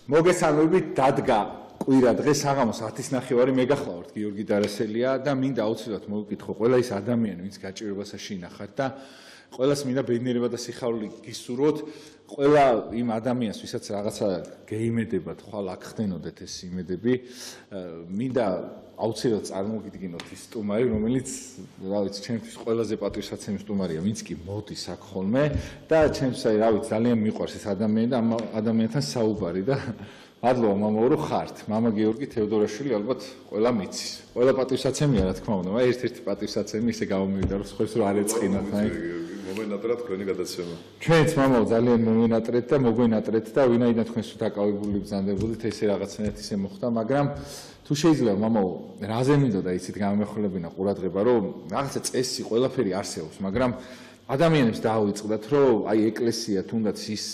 მოგესალმებით, დადგა კვირა დღეს საღამოს 10:30 მე გახლავართ გიორგი დარასელია და მინდა აუცილებლად მოვიკითხო ყველა ის ადამიანი, ვინც გაჭირვებასა შინახათ და ყველას მინდა ბედნიერება და სიხარული გისურვოთ, ყველა იმ ადამიანს, ვისაც რაღაცა გეიმედებათ, ხვალ აქ ხდენოდეთ ეს იმედები, მინდა აუცილებლად წარმოგიდგინოთ ის სტუმარი, რომელიც, რა ვიცი, ჩემთვის ყველაზე პატივსაცემი სტუმარია, ვინც კი მოდის აქ ხოლმე და ჩემს რა ვიცი, ძალიან მიყვარს ეს ადამიანი და ამ ადამიანთან საუბარი და მადლობა მამაო, რომ ხართ. მამა გიორგი თევდორაშვილი ალბათ ყველა მიცის. ყველა პატივსაცემია, რა თქმა უნდა, მაგრამ ერთ-ერთი პატივსაცემი ისე გამომივიდა, რომ სხვებს რომ არ ეწყინათ, აი. მომენატრეთ თქვენი გადაცემა. ჩვენც მამაო ძალიან მომენატრეთ და მოგვენატრეთ და ვინაიდან თქვენ სულ დაკავებული ბრძანდებოდით, ესე რაღაცნაირად ისე მოხდა, მაგრამ თუ შეიძლება მამაო, რაზე მინდოდა იცით გამეხულებინა ყურადღება, რომ რაღაცა წესი ყველაფერი არსებობს, მაგრამ ადამიანებს დაავიწყდათ, რომ აი ეკლესია თუნდაც ის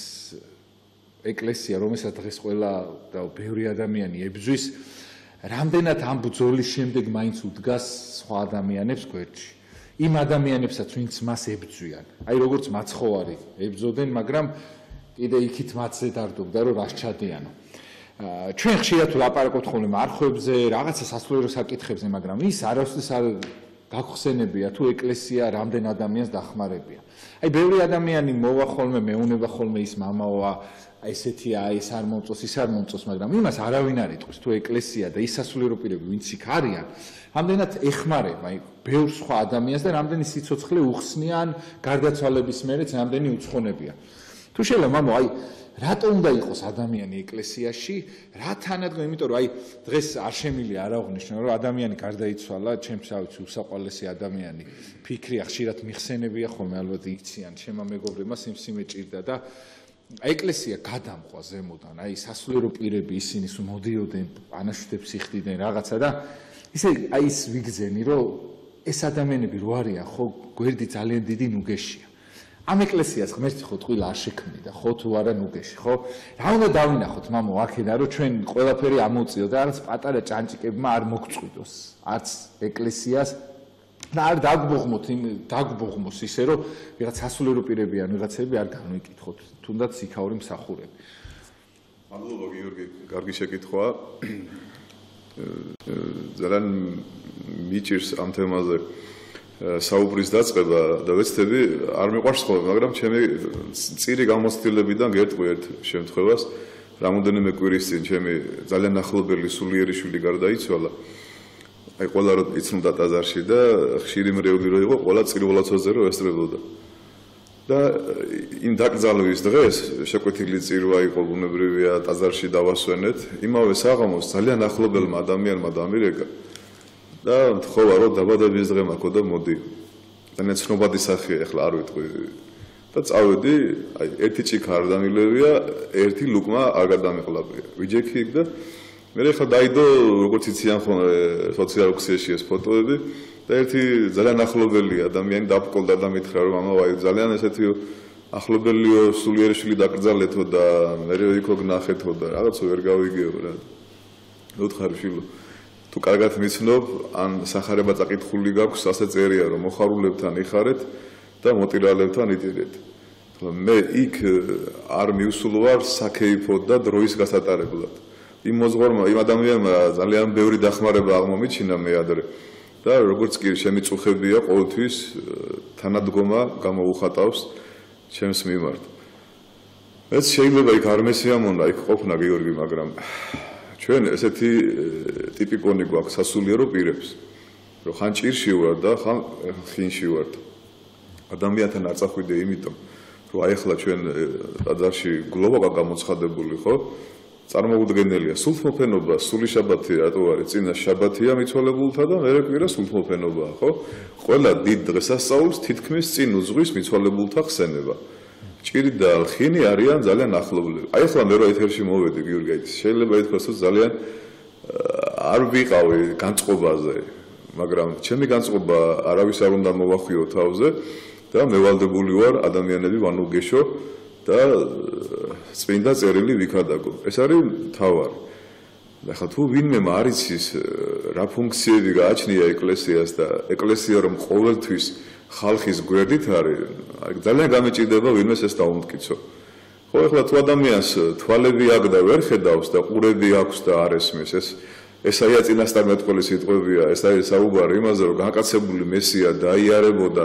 ეკლესია, რომელსაც დღეს ყველა და ბევრი ადამიანი ებრძვის, რამდენად ამ ბრძოლის შემდეგ მაინც უდგას სხვა ადამიანებს გვერდში. იმ ადამიანებსაც, ვინც მას ებრძვიან. აი როგორც მაცხოვარი ებრძოდნენ, მაგრამ კიდე იქით მათზე დარდობდა, რომ რას ჩადიანო. ჩვენ ხშირად ვლაპარაკობთ ხოლმე მარხვებზე, რაღაცა სასულიერო საკითხებზე, მაგრამ ის არასდროს არ გაგხსენებია თუ ეკლესია რამდენ ადამიანს დახმარებია. აი ბევრი ადამიანი მოვა ხოლმე, მეუნება ხოლმე ის მამაოა, ესეთია, ეს არ მომწონს, ის არ მომწონს, მაგრამ იმას არავინ არ იტყვის, თუ ეკლესია და ის სასულიერო პირები, ვინც იქ არიან, რამდენად ეხმარება, აი ბევრ სხვა ადამიანს და რამდენი სიცოცხლე უხსნიან გარდაცვალების მერეც რამდენი უცხონებია. თუ შეიძლება მამო, აი რატო უნდა იყოს ადამიანი ეკლესიაში, რა თანადგა, იმიტომ რომ აი დღეს არ შემილია არ აღვნიშნო, რომ ადამიანი გარდაიცვალა, ჩემს რა ვიცი, უსაყვარლესი ადამიანი, ფიქრია ხშირად მიხსენებია ხოლმე, ალბათ იქციან, ჩემმა მეგობრებმა სიმსიმე ჭირდა და ეკლესია გადამყვა ზემოდან, აი სასულიერო პირები ისინი მოდიოდნენ, ანაშტებს იხდიდნენ რაღაცა და ისე აი ის ვიგზენი, რომ ეს ადამიანები რო არიან, ხო, გვერდი ძალიან დიდი ნუგეშია. ამ ეკლესიას ღმერთი ხო ტყუილა არ შექმნიდა, ხო თუ არა ნუგეში, ხო? რა უნდა დავინახოთ, მამო, აქედან, რომ ჩვენ ყველაფერი ამოვწიოთ და რაღაც პატარა ჭანჭიკებმა არ მოგწყვიტოს, არც ეკლესიას და არ დაგბოღმოს ისე, რომ ვიღაც სასულიერო პირები ან ვიღაცები არ განვიკითხოთ, თუნდაც იქაური მსახურები. მადლობა გიორგი, კარგი შეკითხვაა. ძალიან მიჭირს ამ თემაზე საუბრის დაწყება და ვეცდები არ მიყვარს ხოლმე, მაგრამ ჩემი წირი გამოცდილებიდან გეტყვი ერთ შემთხვევას, რამოდენიმე კვირის წინ ჩემი ძალიან ახლობელი სულიერი შვილი გარდაიცვალა. აი ყველა რო იცნობდა ტაძარში და ხშირი მრევლი რო იყო, ყველა წირველაცვაზე რო ესწრებოდა. და იმ დაკრძალვის დღეს შეკვეთილი წირვა იყო, ბუნებრივია, ტაძარში დავასვენეთ. იმავე საღამოს ძალიან ახლობელმა ადამიანმა დამირეკა და მთხოვა რომ დაბადების დღე მაქვს და მოდი. ძალიან ცნობადი სახეა, ეხლა არ ვიტყვი. და წავედი, აი ერთი ჭიქა არ დამილევია, ერთი ლუკმა არ გადამეყლაპია. ვიჯექი იქ და მე ხა დაიდო, როგორც იციან ხოლმე სოციალურ ქსელში ეს ფოტოები და ერთი ძალიან ახლობელი ადამიანი დაბკოლდა და მითხრა რომ მამა ვაი ძალიან ესეთი ახლობელიო სულიერი შვილი დაკრძალეთო და მე იქო გნახეთო და რაღაცა ვერ გავიგეო რა. უთხარი შვილო თუ კარგად მიცნობ, ან სახარება წაკითხული გაქვს, ასე წერია რომ მოხარულებთან იხარეთ და მოტირალებთან იტირეთ. მე იქ არ მივსულვარ საქეიფოდ და დროის გასატარებლად. იმ მოძღვარმა, იმ ადამიანმა ძალიან ბევრი დახმარება აღმომიჩინა მე ადრე. და როგორც კი შემიწუხებია ყოველთვის თანადგომა გამოუხატავს ჩემს მიმართ. ეს შეიძლება იქ არ მესიამონა, იქ ყოფნა გიორგი, მაგრამ ჩვენ ესეთი ტიპიკონი გვაქვს სასულიერო პირებს, რომ ხან ჭირში ვარ და ხან ხინში ვარ. ადამიანთან არ წახვიდე იმიტომ, რომ აი ახლა ჩვენ ტაძარში გლოვაკა გამოცხადებული, ხო? წარმოუდგენელია სულთმოფენობა, სული შაბათი რატო არის? წინა შაბათია მიცვალებულთა და მერე კვირა სულთმოფენობაა, ხო? ყველა დიდ დღესასწაულს თითქმის წინ უძღვის მიცვალებულთა ხსენება. ჭირი და ხინი არიან ძალიან ახლობლები. აი ახლა მე რო ეთერში მოვედი გიორგი, შეიძლება ითქვას რომ ძალიან არ ვიყავი განწყობაზე, მაგრამ ჩემი განწყობა არავის არ უნდა მოვახვიო თავზე და მევალდებული ვარ ადამიანები ვანუგეშო და წმინდა წერილი ვიქადაგო. ეს არის მთავარი. ახლა თუ ვინმე არ იცის რა ფუნქციები გააჩნია ეკლესიას და ეკლესია რომ ყოველთვის ხალხის გვერდით არის, ძალიან გამეჭირდება ვინმეს ეს დაუმტკიცო. ხო ეხლა თუ ადამიანს თვალები აქვს და ვერ ხედავს და ყურები აქვს და არ ესმის ეს აია წინასწარმეტყველი სიტყვებია ეს არის საუბარი იმაზე რომ განკაცებული მესია დაიარებოდა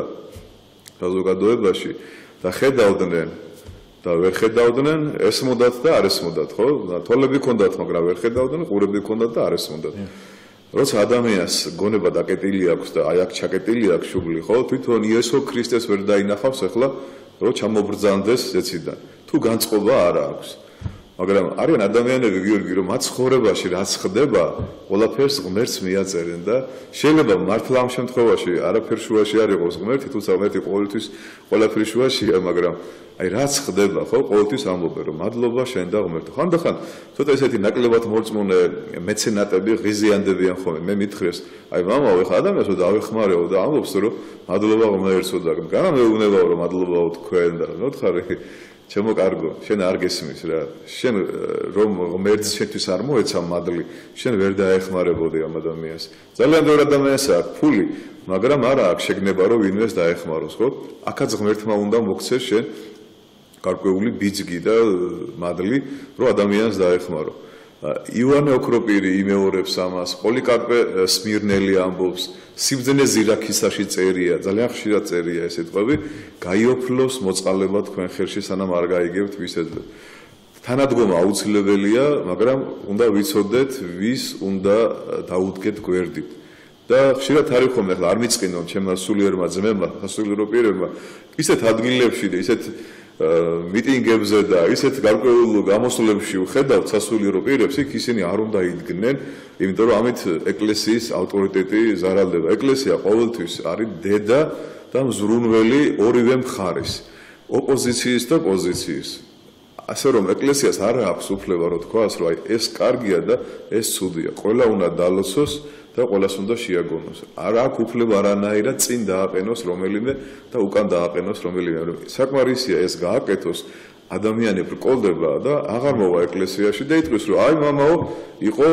საზოგადოებაში და ხედავდნენ და ვერ ხედავდნენ ესმოდათ და არ ესმოდათ ხო თვალები ჰქონდათ მაგრამ ვერ ხედავდნენ ყურები ჰქონდათ და არ ესმოდათ როცა ადამიანს გონება დაკეტილი აქვს და აი აქ ჩაკეტილი აქვს შუბლი ხო თვითონ იესო ქრისტეს ვერ დაინახავს ახლა რომ ჩამობრძანდეს ზეციდან თუ განწყობა არ აქვს მაგრამ არიან ადამიანები გიორგი რომ მათ ცხოვრებაში რაც ხდება ყველაფერს ღმერთს მიაწერენ და შეიძლება მართლა ამ შემთხვევაში არაფერ შუაში არ იყოს ღმერთი თუმცა ღმერთი ყოველთვის ყველაფრის შუაშია მაგრამ აი რაც ხდება ხო ყოველთვის ამბობენ რომ მადლობა შენ და ღმერთო ხანდახან ცოტა ესეთი ნაკლებად მორწმუნე მეცენატები ღიზიანდებიან ხოლმე მე მითხრეს აი მამაო ეხლა ადამიანს რომ დავეხმარეო და ამბობს რომ მადლობა ღმერთო და განა მეუბნებაო რომ მადლობაო თქვენ და მოთხარი ჩემო კარგო შენ არ გესმის რა შენ რომ ღმერთს შენთვის არ მოეცა მადლი შენ ვერ დაეხმარებოდი ამ ადამიანს ძალიან ბევრი ადამიანს აქვს ფული მაგრამ არა აქვს შეგნება რომ ვინმეს დაეხმაროს ხო აქაც ღმერთმა უნდა მოგცეს შენ გარკვეული ბიძგი და მადლი რომ ადამიანს დაეხმარო ივანე ოქროპირი იმეორებს ამას პოლიკარპე სმირნელი ამბობს სიბძნე ზირაქისაში წერია ძალიან ხშირად წერია ეს სიტყვები გაიოფლოს მოწყალება თქვენ ხელში სანამ არ გაიგებთ ვისეძებ თანადგომა აუცილებელია მაგრამ უნდა ვიცოდეთ ვის უნდა დაუდგეთ გვერდით და ხშირად არის ხოლმე ახლა არ მიწყინონ ჩემმა სულიერმა ძმებმა სასულიერო პირებმა ისეთ ადგილებში და ისეთ მიტინგებზე და ისეთ გარკვეულ გამოსვლებში ვხედავთ სასულიერო პირებს იქ ისინი არ უნდა იდგნენ იმიტომ რომ ამით ეკლესიის ავტორიტეტი ზარალდება ეკლესია ყოველთვის არის დედა და მზრუნველი ორივე მხარის ოპოზიციის და პოზიციის ასე რომ ეკლესიას არ აქვს უფლება რომ თქვას რომ აი ეს კარგია და ეს ცუდია ყველა უნდა დალოცოს და ყველას უნდა შეაგონოს. არ აქვს უფლება არანაირად წინ დააყენოს რომელიმე და უკან დააყენოს რომელიმე. საკმარისია ეს გააკეთოს ადამიანი ბრკოლდება და აღარ მოვა ეკლესიაში და იტყვის რომ აი მამაო იყო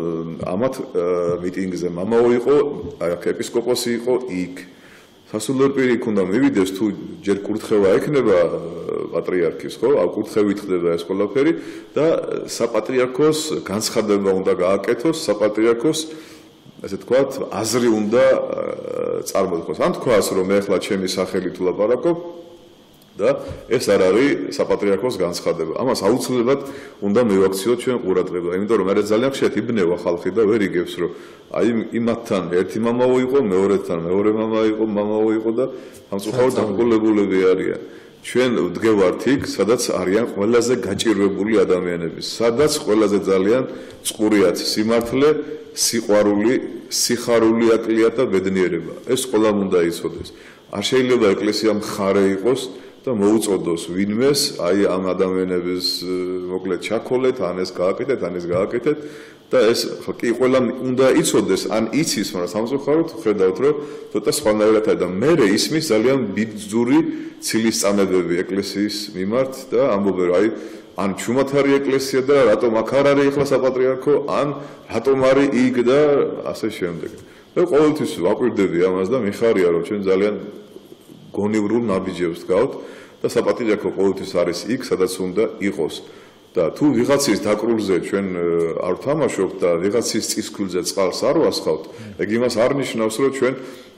ამათ მიტინგზე, მამაო იყო აქ ეპისკოპოსი იყო იქ. სასულიერო პირი უნდა მივიდეს თუ ჯერ კურთხევა ექნება პატრიარქის, ხო? აკურთხევით ხდება ეს ყველაფერი და საპატრიარქოს განცხადება უნდა გააკეთოს, საპატრიარქოს ასე თქვათ, აზრი უნდა წარმოდგოს. ან თქვას, რომ მე ახლა ჩემი სახელით ვლაპარაკობ და ეს არ არის საპატრიარქოს განცხადება. ამას აუცილებლად უნდა მივაქციოთ ჩვენ ყურადღება, იმიტომ რომ მე ძალიან ხშირად იბნევა ხალხი და ვერ იგებს, რომ აი იმათთან ერთი მამაო იყო, მეორეთთან მეორე მამაო იყო და სამწუხაროდ დაღუპულებულები არიან. ჩვენ ვდგევართ იქ, სადაც არიან ყველაზე გაჭირვებული ადამიანები, სადაც ყველაზე ძალიან წყურიათ სიმართლე, სიყვარული, სიხარული აკლია და ბედნიერება. ეს ყველამ უნდა იცოდეს. არ შეიძლება ეკლესია მხარე იყოს და მოუწოდოს ვინმეს, აი ამ ადამიანების მოკლედ ჩაქოლეთ, ან ეს გააკეთეთ, ან ეს გააკეთეთ და ეს კი ყველამ უნდა იცოდეს, ან იცის, მაგრამ სამწუხაროდ ხედავთ, რომ ცოტა სხვანაირად და მერე ისმის ძალიან ბიძური ცილისწამებები ეკლესიის მიმართ და ამბობენ, აი ან ჩუმად არის ეკლესია და რატომ აქ არ არის ახლა საპატრიარქო, ან რატომ არის იქ და ასე შემდეგ. და ყოველთვის ვაკვირდები ამას და მიხარია, რომ ჩვენ ძალიან გონივრულ ნაბიჯებს გავთ და საპატრიარქო ყოველთვის არის იქ, სადაც უნდა იყოს. და თუ ვიღაცის დაკრულზე ჩვენ არ ვთამაშობთ და ვიღაცის წისქვილზე წყალს არ ვასხავთ, ეგ იმას არ ნიშნავს, რომ ჩვენ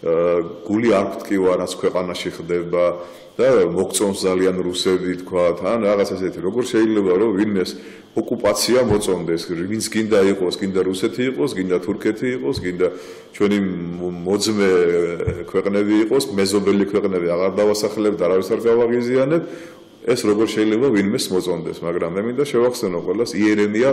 გული არ გვტკივა, რაც ქვეყანაში ხდება და მოგწონს ძალიან რუსები თქვათ, ან რაღაც ასეთი. როგორ შეიძლება რომ ვინმეს ოკუპაცია მოწონდეს, ვინც გინდა იყოს, გინდა რუსეთი იყოს, გინდა თურქეთი იყოს, გინდა ჩვენი მოძმე ქვეყნები იყოს, მეზობელი ქვეყნები აღარ დავასახელებ და არავის არ გავაღიზიანებ. ეს როგორ შეიძლება ვინმეს მოწონდეს, მაგრამ მე მინდა შევახსენო ყველას იერემია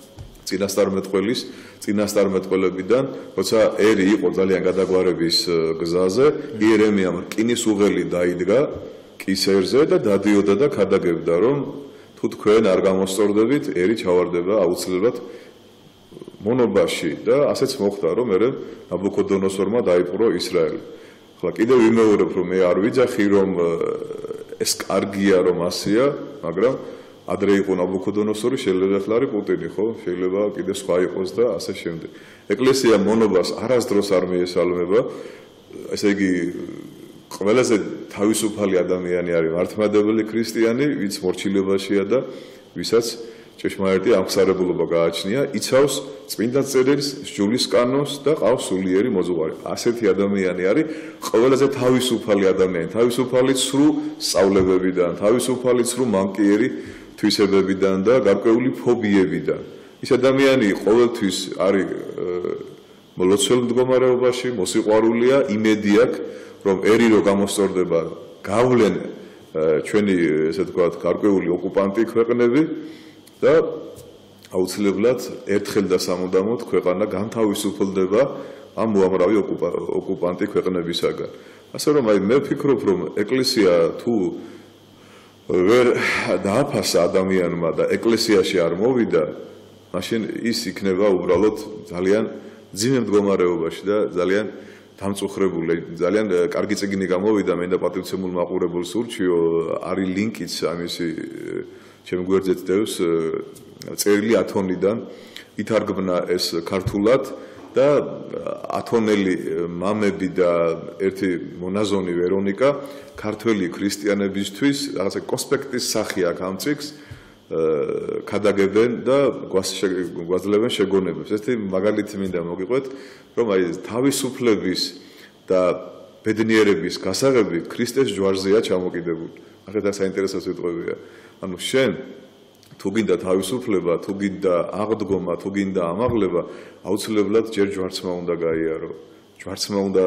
წინასწარმეტყველებიდან, როცა ერი იყო ძალიან გადაგვარების გზაზე, იერემიამ რკინის უღელი დაიდგა კისერზე და დადიოდა და ქადაგებდა, რომ თუ თქვენ არ გამოსწორდებით, ერი ჩავარდება აუცილებლად მონობაში და ასეც მოხდა, რომ მერე ნაბუქოდონოსორმა დაიპყრო ისრაელი. ახლა კიდევ ვიმეორებ, რომ მე არ ვიძახი, რომ ეს კარგია რომ ასია, მაგრამ ადრე იყო ნაბუქოდონოსორი, შეიძლება ახლა არის პუტინი, ხო? შეიძლება კიდე სხვა იყოს და ასე შემდეგ. ეკლესია მონობას არასდროს არ მიესალმება. ესე იგი ყველაზე თავისუფალი ადამიანი არის მართლმადიდებელი ქრისტიანი, ვინც მორჩილებაშია და ვისაც ჭეშმარიტი ამხსარებლობა გააჩნია, იცავს წმინდა წერილს, სჯულის კანონს და ყავს სულიერი მოძღვარი. ასეთი ადამიანი არის ყველაზე თავისუფალი ადამიანი, თავისუფალი ცრუ სწავლებებიდან, თავისუფალი ცრუ მანკიერი თვისებებიდან და გარკვეული ფობიებიდან. ის ადამიანი ყოველთვის არის მოლოცველ მდგომარეობაში, მოსიყვარულია, იმედი აქვს, რომ ერი რო გამოსწორდება, გავლენ ჩვენი, ესე ვთქვათ, გარკვეული ოკუპანტი ქვეყნები და აუცილებლად ერთხელ და სამუდამოდ ქვეყანა განთავისუფლდება ამ უამრავი ოკუპანტი ქვეყნებისაგან. ასე რომ მე ვფიქრობ, რომ ეკლესია თუ ვერ დააფასა ადამიანმა და ეკლესიაში არ მოვიდა, მაშინ ის იქნება უბრალოდ ძალიან ძიმე მდგომარეობაში და ძალიან დამწუხრებული. ძალიან კარგი წიგნი გამოვიდა მე და პატრიცემულ მაყურებელს ურჩიო, არის ლინკიც ამისი ჩემ გვერდზე დევს წერილი ათონიდან ითარგმნა ეს ქართულად და ათონელი მამები და ერთი მონაზონი ვერონიკა ქართველი ქრისტიანებისთვის რაღაცა კონსპექტის სახე აქვს ამ წიგნს ქადაგებენ და გვაძლევენ შეგონებებს. ესეთი მაგალითი მინდა მოგიყვეთ, რომ აი თავისუფლების და ბედნიერების გასაღები ქრისტეს ჯვარზეა ჩამოკიდებული. ახლა საინტერესო სიტყვებია. ანუ შენ თუ გინდა თავისუფლება, თუ გინდა აღდგომა, თუ გინდა ამაღლება, აუცილებლად ჯერ ჯვარცმა უნდა გაიარო. ჯვარცმა უნდა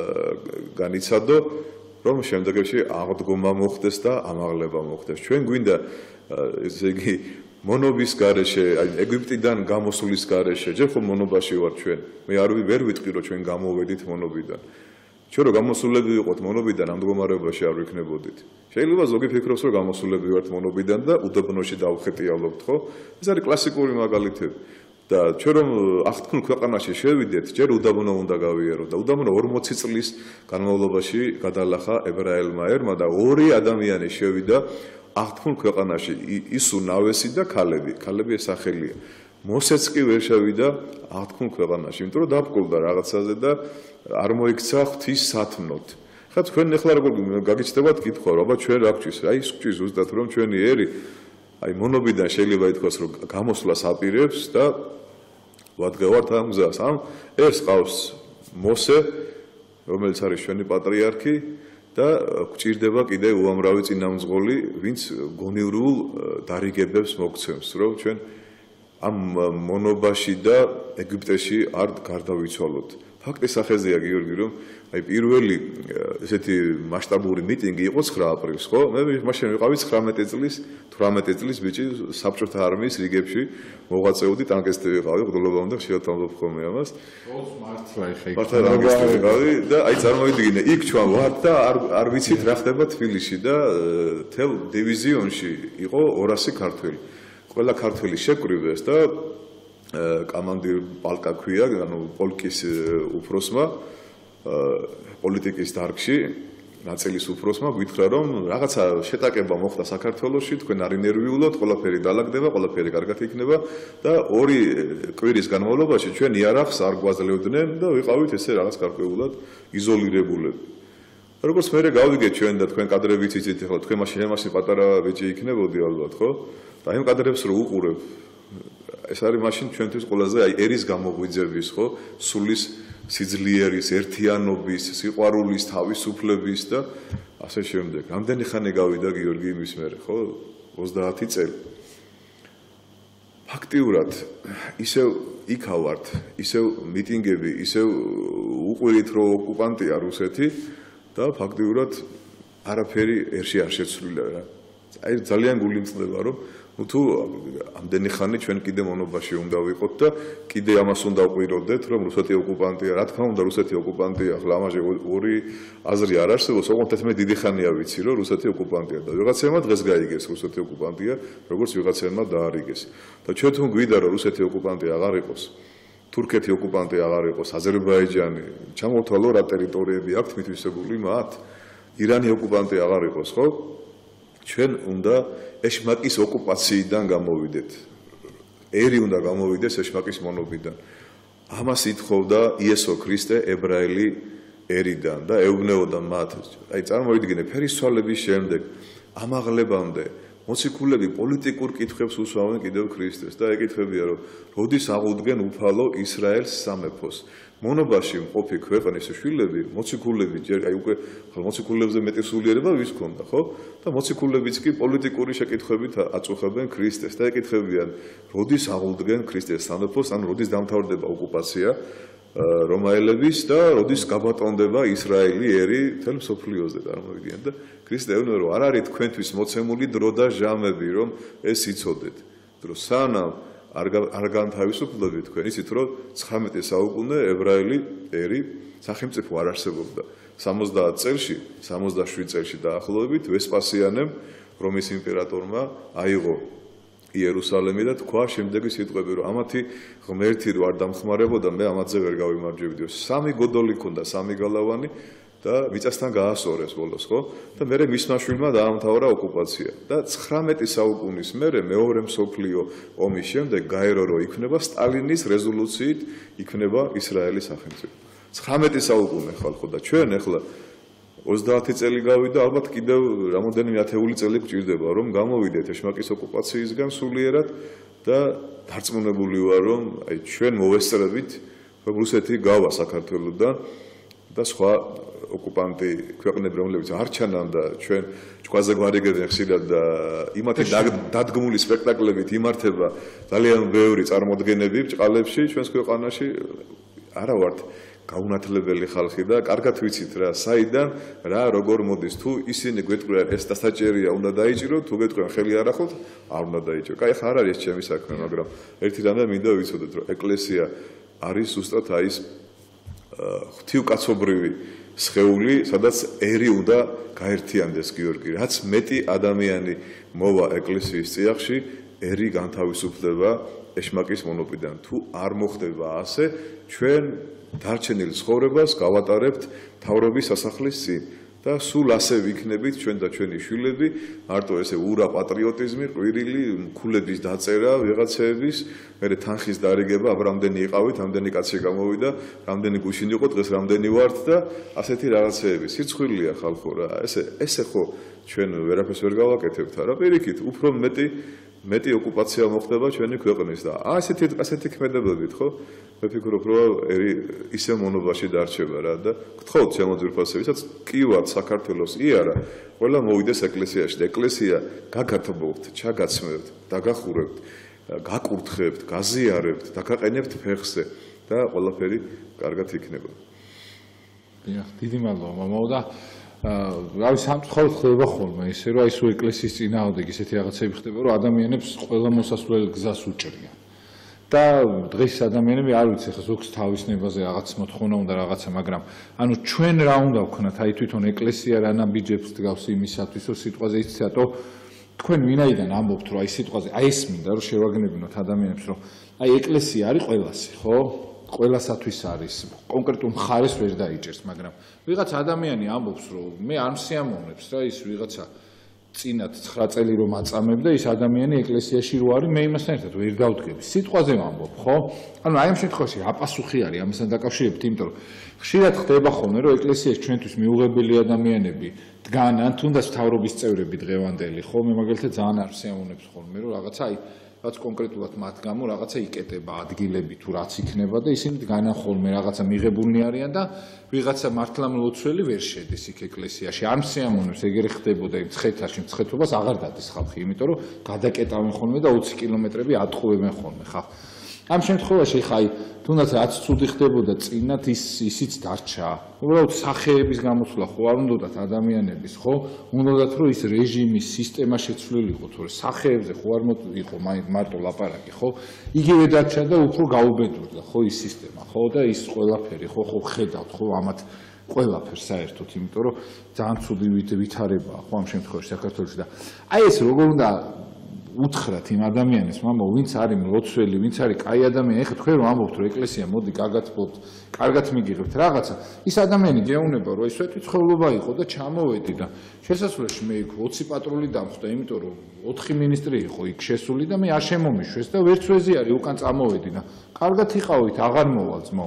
განიცადო, რომ შემდეგში აღდგომა მოხდეს და ამაღლება მოხდეს. ჩვენ გვინდა ესე იგი მონობის გარეშე, აი ეგვიპტიდან გამოსulis გარეშე, ჯერ ხომ მონობაში ვარ ჩვენ. მე ვერ ვიტყვი რომ ჩვენ გამოვედით მონობიდან. ჩვენ რომ გამოსულები ვიყოთ მონობიდან ამ მდგომარეობაში არ ვიქნებოდით. შეიძლება ზოგი ფიქრობს რომ გამოსულები ვართ მონობიდან და უდაბნოში დავხეტიალობთ, ხო? ეს არის კლასიკური მაგალითები. და ჩვენ რომ აღთქმულ ქვეყანაში შევიდეთ, ჯერ უდაბნო უნდა გავიაროთ და უდაბნო 40 წლის განმავლობაში გადალახა ებრაელმა ერმა და ორი ადამიანი შევიდა აღთქმულ ქვეყანაში, ისუ ნავესი და ქალები. ქალები ეს სახელია. მოსეც კი ვერ შევიდა აღთქმულ ქვეყანაში, იმიტომ რომ დაბკოლდა რაღაცაზე და არ მოიქცა ღვთის სათნოთ. ხა თქვენ ახლა როგორ გაგიჩნდებათ კითხვა, რომ აბა ჩვენ რა გვჭირს? აი ის გვჭირს ზუსტად რომ ჩვენი ერი აი მონობიდან შეიძლება ითქვას რომ გამოსვლას აპირებს და ვადგევართ ამ გზას. ამ ერს ყავს მოსე, რომელიც არის ჩვენი პატრიარქი და გვჭირდება კიდე უამრავი წინამძღოლი, ვინც გონივრულ დარიგებებს მოგცემს, რომ ჩვენ ამ მონობაში და ეგვიპტეში არ გარდავიცვალოთ. ფაქტი სახეზეა გიორგი, რომ აი პირველი ესეთი მასშტაბური მიტინგი იყო 9 აპრილს, ხო? მე მაშინ ვიყავი 19 წლის, 18 წლის ბიჭი საბჭოთა არმიის რიგებში მოღვაწეოდი, ტანკისტი ვიყავი, ყდულობა უნდა ხშირად ვამბობ ხოლმე ამას. მართლა ეხა მართლა ტანკისტი ვიყავი და აი წარმოვიდგინე, იქ ჩვენ ვართ და არ ვიცით რა ხდება თბილისში და თელ დივიზიონში იყო 200 ქართველი. ყველა ქართველი შეკვრივეს და კამანდირ პალკა ქვია, ანუ პოლკის უფროსმა პოლიტიკის დარგში ნაწილის უფროსმა გითხრა რომ რაღაცა შეტაკება მოხდა საქართველოში, თქვენ არ ინერვიულოთ, ყველაფერი დაალაგდება, ყველაფერი კარგად იქნება და 2 კვირის განმავლობაში ჩვენ იარაღს არ გვაძლევდნენ და ვიყავით ესე რაღაც გარკვეულად იზოლირებულები. როგორც მე გავიგეთ ჩვენ და თქვენ კადრებიც იცით, ახლა თქვენ მაშინ პატარა ბიჭი იქნებოდი ალბათ, ხო? და იმ კადრებს რო უყურებ, ეს არის მაშინ ჩვენთვის ყველაზე აი ერის გამოგვიძების, ხო? სულის სიძლიერის, ერთიანობის, სიყვარულის, თავისუფლების და ასე შემდეგ. რამდენი ხანი გავიდა გიორგი იმის მერე, ხო? 30 წელი. ფაქტიურად ისევ იქავართ, ისევ მიტინგები, ისევ უყვირით რომ ოკუპანტია რუსეთი და ფაქტიურად არაფერი ერში არ შეცვლილა რა. აი ძალიან გულიმწყდება რომ თუ ამდენი ხანი ჩვენ კიდე მონობაში უნდა ვიყოთ და კიდე ამას უნდა ვყვიროდეთ რომ რუსეთი ოკუპანტია. რა თქმა უნდა რუსეთი ოკუპანტია, ახლა ამაზე ორი აზრი არ არსებობს, ოღონდ მე დიდი ხანია ვიცი რომ რუსეთი ოკუპანტია და ვიღაცებმა დღეს გაიგეს რუსეთი ოკუპანტია, როგორც ვიღაცებმა დაარიგეს. და ჩვენ თუ გვიდა რომ რუსეთი ოკუპანტია აღარ იყოს, თურქეთი ოკუპანტი აღარ იყოს, აზერბაიჯანი, ჩამოთვალო რა ტერიტორიები აქვთ მითვისებული მათ, ირანი ოკუპანტი აღარ იყოს, ხო? ჩვენ უნდა ეშმაკის ოკუპაციიდან გამოვიდეთ. ერი უნდა გამოვიდეს ეშმაკის მონობიდან. ამას ითხოვდა იესო ქრისტე ებრაელი ერიდან და ეუბნებოდა მათ. აი წარმოვიდგინე ფერისცვალების შემდეგ ამაღლებამდე მოციქულები პოლიტიკურ კითხვებს უსვამენ კიდევ ქრისტეს და ეკითხებიან რომ როდის აღუდგენ უფალო ისრაელს სამეფოს. მონობაში მყოფი ქვეყნის შვილები, მოციქულები ჯერ აი უკვე მოციქულებზე მეტი სულიერება ვის ქონდა, ხო? და მოციქულებიც კი პოლიტიკური შეკითხვებით აწუხებენ ქრისტეს და ეკითხებიან როდის აღუდგენ ქრისტეს სამეფოს, ან როდის დამთავრდება ოკუპაცია რომაელების და როდის გაბატონდება ისრაელი ერი მთელ მსოფლიოზე წარმოვიდგინეთ და ქრისტე ეუბნება რომ არ არის თქვენთვის მოცემული დრო და ჟამები რომ ეს იცოდეთ დრო სანამ არ განთავისუფლდებით თქვენ იცით რომ 19 საუკუნე ებრაელი ერი სახელმწიფო არ არსებობდა 70 წელში 77 წელში დაახლოებით ვესპასიანემ რომის იმპერატორმა აიღო იერუსალემი და თქვა შემდეგი სიტყვები რომ ამათი ღმერთი რო არ დამხმარებოდა მე ამათზე ვერ გავიმარჯვებდიო სამი გოდოლი ქონდა სამი გალავანი და მიწასთან გაასწორეს ბოლოს ხო და მე მისმა შვილმა დაამთავრა ოკუპაცია და 19 საუკუნის მერე მეორე მსოფლიო ომის შემდეგ გაერო რომ იქნება სტალინის რეზოლუციით იქნება ისრაელის სახელმწიფო 19 საუკუნე ხალხო და ჩვენ ახლა 30 წელი გავიდა ალბათ კიდევ რამოდენიმე ათეული წელი გვჭირდება რომ გამოვიდეთ ეშმაკის ოკუპაციისგან სულიერად და დარწმუნებული ვარ რომ აი ჩვენ მოვესწრებით რომ რუსეთი გავა საქართველოსდან და სხვა ოკუპანტი ქვეყნები რომლებიც არ ჩანან და ჩვენ ჭკვაზე გვარიგებენ ხშირად და იმათი დადგმული სპექტაკლებით იმართება ძალიან ბევრი წარმოდგენები ბჭყალებში ჩვენს ქვეყანაში არა ვართ გაუნათლებელი ხალხი და კარგად ვიცით რა საიდან რა როგორ მოდის თუ ისინი გვეტყვიან ეს დასაჭერია უნდა დაიჭირო თუ გვეტყვიან ხელი არ ახოთ არ უნდა დაიჭირო კაი ხარ არის ჩემი საქმე მაგრამ ერთი რამე მინდა ვიცოდეთ რომ ეკლესია არის ზუსტად აი ეს ღვთივკაცობრივი სხეული სადაც ერი უნდა გაერთიანდეს გიორგი რაც მეტი ადამიანი მოვა ეკლესიის წიაღში ერი განთავისუფლდება ეშმაკის მონოპიდან თუ არ მოხდება ასე ჩვენ დარჩენილ ცხოვრებას გავატარებთ მთავრობის სასახლის წინ და სულ ასე ვიქნებით ჩვენ და ჩვენი შვილები მარტო ესე ურა პატრიოტიზმი ყვირილი ქულების დაწერა ვიღაცების მე თანხის დარიგება აბ რამდენი იყავით ამდენი კაცი გამოვიდა რამდენი გუშინ იყო დღეს რამდენი ვართ და ასეთი რაღაცეები სიცხვილეა ხალხო რა ესე ხო ჩვენ ვერაფერს ვერ გავაკეთებთ არა პირიქით უფრო მეტი ოკუპაცია მოხდება ჩვენი ქვეყნის და ასეთი ქმედებებით ხო მე ვფიქრობ რომ ისე მონობაში დარჩება რა და გთხოვთ შემოძვირფასებისაც კი ვართ საქართველოს იარა ყველა მოვიდეს ეკლესიაში და ეკლესია გაგათბობთ ჩაგაცმევთ დაგახურებთ გაკურთხებთ გაზიარებთ დაგაყენებთ ფეხზე და ყველაფერი კარგად იქნება დიდი მადლობა მამაო და რავი სამწუხაროდ ხდება ხოლმე ისე რომ აი სულ ეკლესიის წინააღმდეგ ისეთი რაღაცები ხდება რომ ადამიანებს ყველა მოსასვლელი გზას უჭრიან და დღეს ადამიანები არ ვიცი ხა ზოგს თავის ნებაზე რაღაც მოთხოვნა უნდა რაღაცა მაგრამ ანუ ჩვენ რა უნდა ვქნათ აი თვითონ ეკლესია რა ნაბიჯებს დგავს იმისათვის რომ სიტყვაზე იცისათო თქვენ ვინაიდან ამბობთ რომ აი სიტყვაზე აი ეს მინდა რომ შევაგნებინოთ ადამიანებს რომ აი ეკლესია არის ყველასი ხო ყველასათვის არის კონკრეტულ მხარეს ვერ დაიჭერს მაგრამ ვიღაც ადამიანი ამბობს რომ მე არ მსიამოვნებს რა ის ვიღაცა წინათ 9 წელი რომ აწამებ და ის ადამიანი ეკლესიაში რო არის მე იმასთან ერთად ვერ დავდგები სიტყვაზე ვამბობ ხო ანუ აი ამ შემთხვევაში აპასუხი არის ამასთან დაკავშირებით იმიტომ რომ ხშირად ხდება ხოლმე რომ ეკლესიაში ჩვენთვის მიუღებელი ადამიანები დგანან თუნდაც მთავრობის წევრები დღევანდელი ხო მე მაგალითად ძალიან არ მსიამოვნებს ხოლმე რომ რაღაცა აი რაც კონკრეტულად მათ გამო რაღაცა იკეტება ადგილები თუ რაც იქნება და ისინი დგანან ხოლმე რაღაცა მიღებულნი არიან და ვიღაცა მართლა მლოცველი ვერ შედის იქ ეკლესიაში არ მსიამოვნებს ეგრე ხდებოდა იმ ცხეთაში მცხეთობას აღარ დადის ხალხი იმიტომ რომ გადაკეტავენ ხოლმე და 20 კილომეტრები ატყუებენ ხოლმე ხა ამ შემთხვევაში ხა აი თუნდაც რაც ცუდი ხდებოდა წინათ ისიც დარჩა უბრალოდ სახეების გამოსვლა ხო არ უნდათ ადამიანების ხო უნდათ რომ ის რეჟიმის სისტემა შეცვლილიყო თორე სახეებზე ხო არ იყო მარტო ლაპარაკი ხო იგივე დარჩა და უფრო გაუბედურდა ხო ის სისტემა ხო და ის ყველაფერი ხო ხედავთ ხო ამათ ყველაფერს საერთოდ იმიტომ რომ ძალიან ცუდი ვითარებაა ხო ამ შემთხვევაში საქართველოში და აი ეს როგორ უნდა უთხრათ იმ ადამიანებს მამაო ვინც არის მლოცველი ვინც არის კაი ადამიანი ეხლა თქვენ რომ ამბობთ რომ ეკლესია მოდი გაგათბობთ კარგად მიგიღებთ რაღაცა ის ადამიანი გეუბნება რომ ეს სვეტიცხოვლობა იყო და ჩამოვედი და შესასვლელში მე იქ 20 პატრული დამხვდა იმიტომ რომ 4 მინისტრი იყო იქ შესული და მე არ შემომიშვეს და ვერც ვეზიარი უკან წამოვედი და კარგად იყავით აღარ მოვალ ძმაო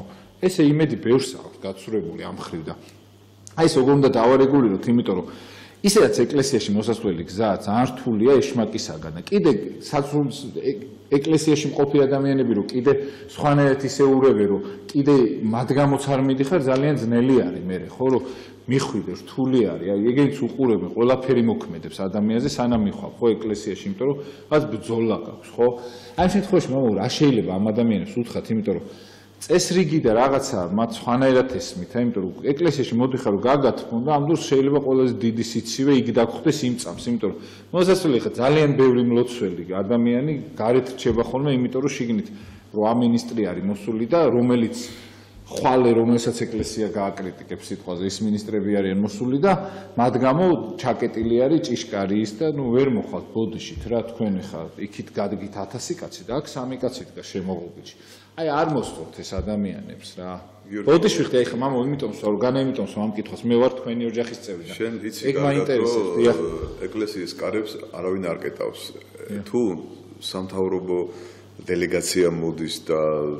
ესე იმედი ბევრს აქვს გაცურებული ამ ხრივ და აი ეს როგორ უნდა დავარეგულიროთ, იმიტომ რომ ისედაც ეკლესიაში მოსასვლელი გზა ძალიან რთულია ეშმაკისაგან და კიდე საცრუს ეკლესიაში მყოფი ადამიანები რომ კიდე სხვანაირად ისეურებენ რომ კიდე მათ გამოც არ მიდიხარ ძალიან ძნელი არის მე ხო რომ მიხვიდე რთული არის აი ეგეც უყურებენ ყველაფერი მოქმედებს ადამიანზე სანამ მიხვალ ხო ეკლესიაში იმიტომ რომ რაც ბრძოლა გაქვს ხო აი ამ შემთხვევაში მამაო რა შეიძლება ამ ადამიანებს უთხრათ იმიტომ რომ წესრიგი და რაღაცა მათ სხვანაირად ესმით, იმიტომ რომ ეკლესიაში მოდიხარ რომ გაგათმო და ამ დროს შეიძლება ყველაზე დიდი სიცივე იქ დაგხვდეს იმ წამს, იმიტომ რომ მოსასვლელი ხა ძალიან ბევრი მლოცველი ადამიანი გარეთ რჩება ხოლმე, იმიტომ რომ შიგნით რომ ამ მინისტრი არის მოსული და რომელიც ხვალე რომელსაც ეკლესია გააკრიტიკებს სიტყვაზე ის მინისტრები არიან მოსული და მათ გამო ჩაკეტილი არის ჭიშკარი ის და ნუ ვერ მოხვალთ ბოდიშით რა თქვენ ხა იქით გადგით 1000 კაცი და აქ 3 კაცი დგა შემოღობიჩი აი არ მოსწორთ ეს ადამიანებს რა ბოდიში ხდი აი ხა მამო იმიტომ რომ განა იმიტომ რომ ამ კითხოს მე ვარ თქვენი ოჯახის წევრი და შენ იცი ეგ მაინტერესებს დიახ ეკლესიის კარებს არავინ არ კეტავს თუ სამთავრობო დელეგაცია მოდის და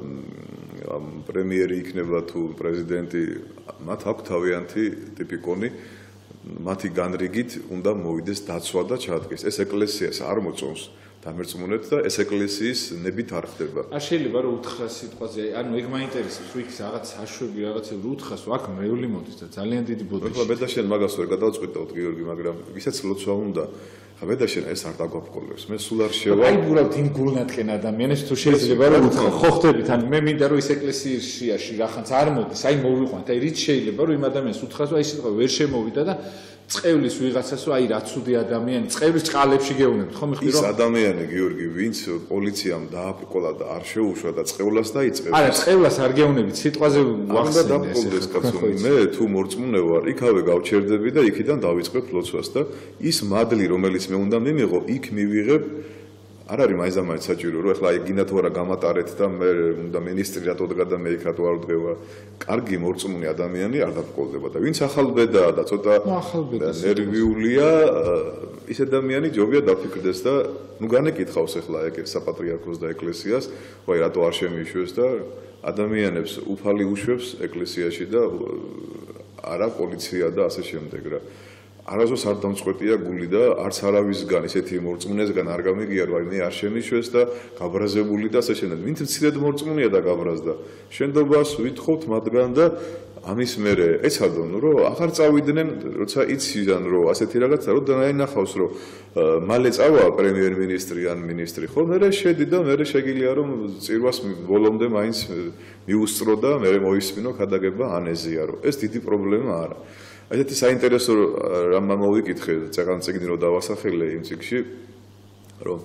პრემიერი იქნება თუ პრეზიდენტი მათ აქვს თავიანთი ტიპიკონი მათი განრიგით უნდა მოვიდეს დაცვა და ჩადგეს ეს ეკლესიას არ მოწონს დამერწმუნეთ და ეს ეკლესიის ნებით არ ხდება არ შეიძლება რომ უთხრას სიტყვაზე ანუ ეგ მაინტერესებს თუ იქ რაღაც საშვები რაღაცები უთხრას აქ მეული მოდის და ძალიან დიდი ბოდიში ახლა მე და შენ მაგას ვერ გადავწყვიტავთ გიორგი მაგრამ ისაც ლოცვა უნდა ხა მე და შენ ეს არ დაგვაფკოლებს მე სულ არ შევა აი უბრალოდ იმ გულნათკენ ადამიანებს თუ შეიძლება რომ უთხრა ხო ხდებით ან მე მინდა რომ ის ეკლესიაში რახანს არ მოდის აი მოვიყვანთ აი რით შეიძლება რომ იმ ადამიანს უთხრას რომ აი სიტყვა ვერ შემოვიდა და წევლის ვიღაცას რომ აი რა ცუდი ადამიანი წევლის წყალებში გეუნებთ ხო მიხდი რომ ის ადამიანი გიორგი ვინც პოლიციამ დააპკოლა და არ შეუშვა და წევლას დაიწყებს არა წევლას არ გეუნებით სიტყვაზე ვახსენე და დააპკოლდეს კაცო მე თუ მორწმუნე ვარ იქავე გავჩერდები და იქიდან დავიწყებ ლოცვას და ის მადლი რომელიც მე უნდა მივიღო იქ მივიღებ არ არის მაინც საჭირო რომ ეხლა გინდა თუ არა გამატარეთ და მე უნდა მინისტრი რატო დგა და მე იქ რატო არ ვდგება კარგი მორწმუნე ადამიანი არ დაპკოლდება და ვინც ახალბედაა და ცოტა ნერვიულია ის ადამიანი ჯობია დაფიქრდეს და ნუ განეკითხავს ეხლა ეგ საპატრიარქოს და ეკლესიას ვაი რატო არ შემიშვეს და ადამიანებს უფალი უშვებს ეკლესიაში და არა პოლიცია და ასე შემდეგ რა არასდროს არ დამწყვეტია გული და არც არავისგან ისეთი მორწმუნესგან არ გამიგია რომ მე არ შემიშვეს და გაბრაზებული და ასე შემდეგ. ვინც მცირედ მორწმუნეა და გაბრაზდა. შენდობას ვითხოვთ მათგან და ამის მერე ეცადონ რომ აღარ წავიდნენ როცა იციან რომ ასეთი რაღაცა რომ დაინახავს რომ მალე წავა პრემიერ-მინისტრი ან მინისტრი ხო მერე შედი და მერე შეგიძლია რომ წირვას ბოლომდე მაინც მიუსწრო და მერე მოისმინო ქადაგება ან ეზიარო. ეს დიდი პრობლემა არა. Aici საინტერესო რამ მოვიკითხე წეგანწიგნი რომ დავასახელე იმ წიგში რომ